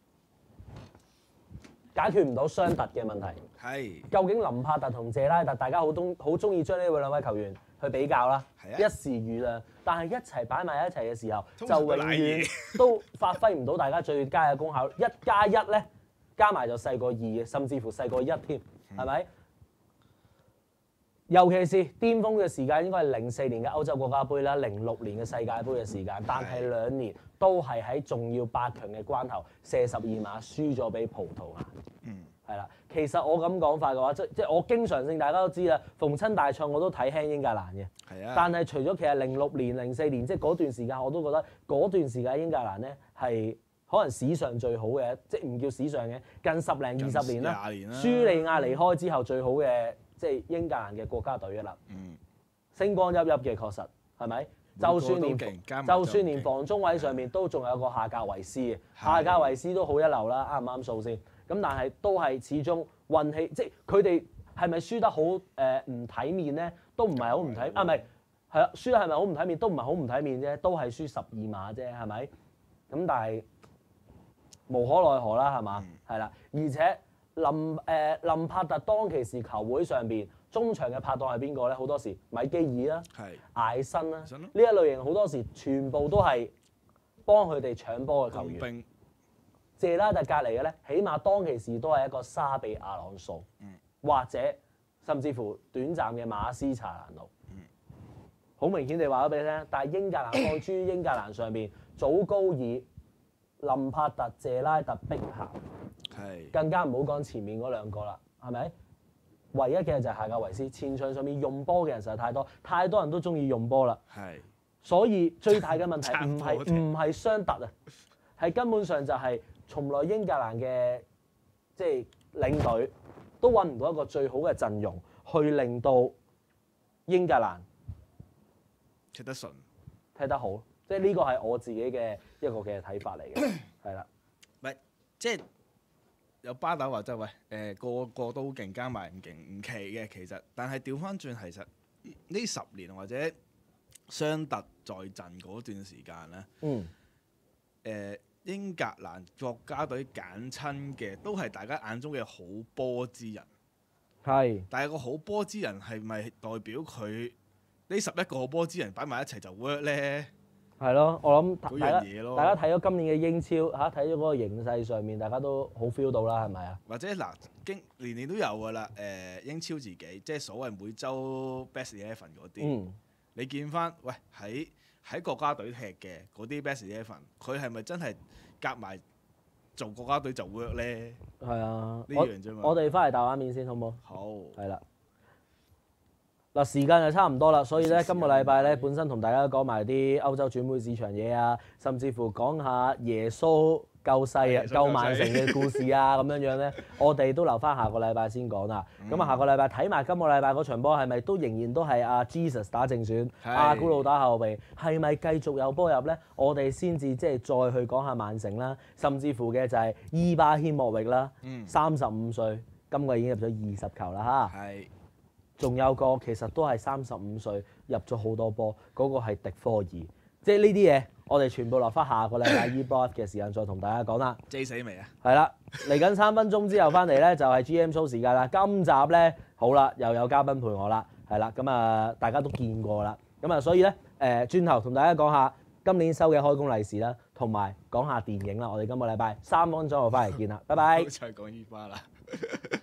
是、解決唔到雙突嘅問題。係。究竟林柏特同謝拉特，大家好中好中意將呢位兩位球員去比較啦，啊、一時瑜亮，但係一齊擺埋一齊嘅時候，就永遠都發揮唔到大家最佳嘅功效。一加一咧，加埋就細過二嘅，甚至乎細過一添，係咪、嗯？尤其是巔峰嘅時間應該係零四年嘅歐洲國家杯啦，零六年嘅世界盃嘅時間，但係兩年都係喺重要八強嘅關頭射十二碼輸咗俾葡萄牙。嗯，係啦。其實我咁講法嘅話，即即我經常性大家都知啦，逢親大賽我都睇輕英格蘭嘅。係啊。但係除咗其實零六年、零四年即嗰段時間，我都覺得嗰段時間英格蘭咧係可能史上最好嘅，即唔叫史上嘅，近十零二十年啦。廿年啦。舒利亞離開之後最好嘅。即係英格蘭嘅國家隊啦，嗯、星光熠熠嘅確實係咪？就算連就算連防中位上面都仲有個夏格維斯嘅，夏格維斯都好一流啦，啱唔啱數先？咁但係都係始終運氣，即係佢哋係咪輸得好誒唔體面咧？都唔係好唔體啊，唔係係啦，輸得係咪好唔體面？都唔係好唔體面啫，都係輸十二碼啫，係咪？咁但係無可奈何啦，係嘛？係啦、嗯，而且。林誒、呃、林柏特當其時球會上邊中場嘅拍檔係邊個咧？好多時米基爾啦、艾辛啦，呢一類型好多時全部都係幫佢哋搶波嘅球員。兵謝拉特隔離嘅咧，起碼當其時都係一個沙比亞朗素，嗯、或者甚至乎短暫嘅馬斯查蘭奴。好、嗯、明顯地話咗俾你聽，但係英格蘭放諸於英格蘭上邊，祖高爾、林柏特、謝拉特、碧咸。係，更加唔好講前面嗰兩個啦，係咪？唯一嘅就係夏格維斯，前場上面用波嘅人實在太多，太多人都中意用波啦。係，所以最大嘅問題唔係唔係雙突啊，係根本上就係從來英格蘭嘅即係領隊都揾唔到一個最好嘅陣容去令到英格蘭踢得順、 踢得好，即係呢個係我自己嘅一個嘅睇法嚟嘅，係啦， 唔係即係。有巴打話即係喂，誒、呃、個個都勁，加埋唔勁唔奇嘅其實，但係調翻轉其實呢十年或者雙突在陣嗰段時間咧，嗯，誒、呃、 英格蘭國家隊揀親嘅都係大家眼中嘅好波之人。 係。 但係個好波之人係咪代表佢呢十一個好波之人擺埋一齊就 work 咧？ 係咯，我諗嗰大家樣嘢咯。 大家睇咗今年嘅英超嚇，睇咗嗰個形勢上面，大家都好 feel 到啦，係咪啊？ 或者嗱，經年年都有㗎啦。誒、英超自己即係所謂每週 best eleven 嗰啲， 嗯， 你見翻喂喺喺國家隊踢嘅嗰啲 best eleven，佢係咪真係夾埋做國家隊就 work 咧？ 係啊， 呢樣啫嘛。 我哋翻嚟大畫面先好唔好？ 好。 係啦。嗱，時間就差唔多啦，所以咧今個禮拜咧本身同大家講埋啲歐洲轉會市場嘢啊，甚至乎講下耶穌救世啊、救曼城嘅故事啊咁樣樣咧，我哋都留翻下個禮拜先講啦。咁啊、嗯，下個禮拜睇埋今個禮拜嗰場波係咪都仍然都係阿 Jesus 打正選，阿古路打後備，係咪繼續有波入咧？我哋先至即係再去講下曼城啦，甚至乎嘅就係伊巴謙莫域啦，三十五歲，今個已經入咗二十球啦嚇。 係。 仲有個其實都係三十五歲入咗好多波，嗰、那個係迪科爾，即係呢啲嘢我哋全部留翻下個禮拜 E-Block 嘅時間再同大家講啦。 J 死未啊？ 係啦，嚟緊三分鐘之後翻嚟咧就係 G M show 時間啦。今集咧好啦，又有嘉賓陪我啦，係啦，咁啊大家都見過啦，咁啊所以咧誒轉頭同大家講下今年收嘅開工利是啦，同埋講下電影啦。我哋今個禮拜三分鐘後翻嚟見啦，拜拜。 再講 E 巴啦。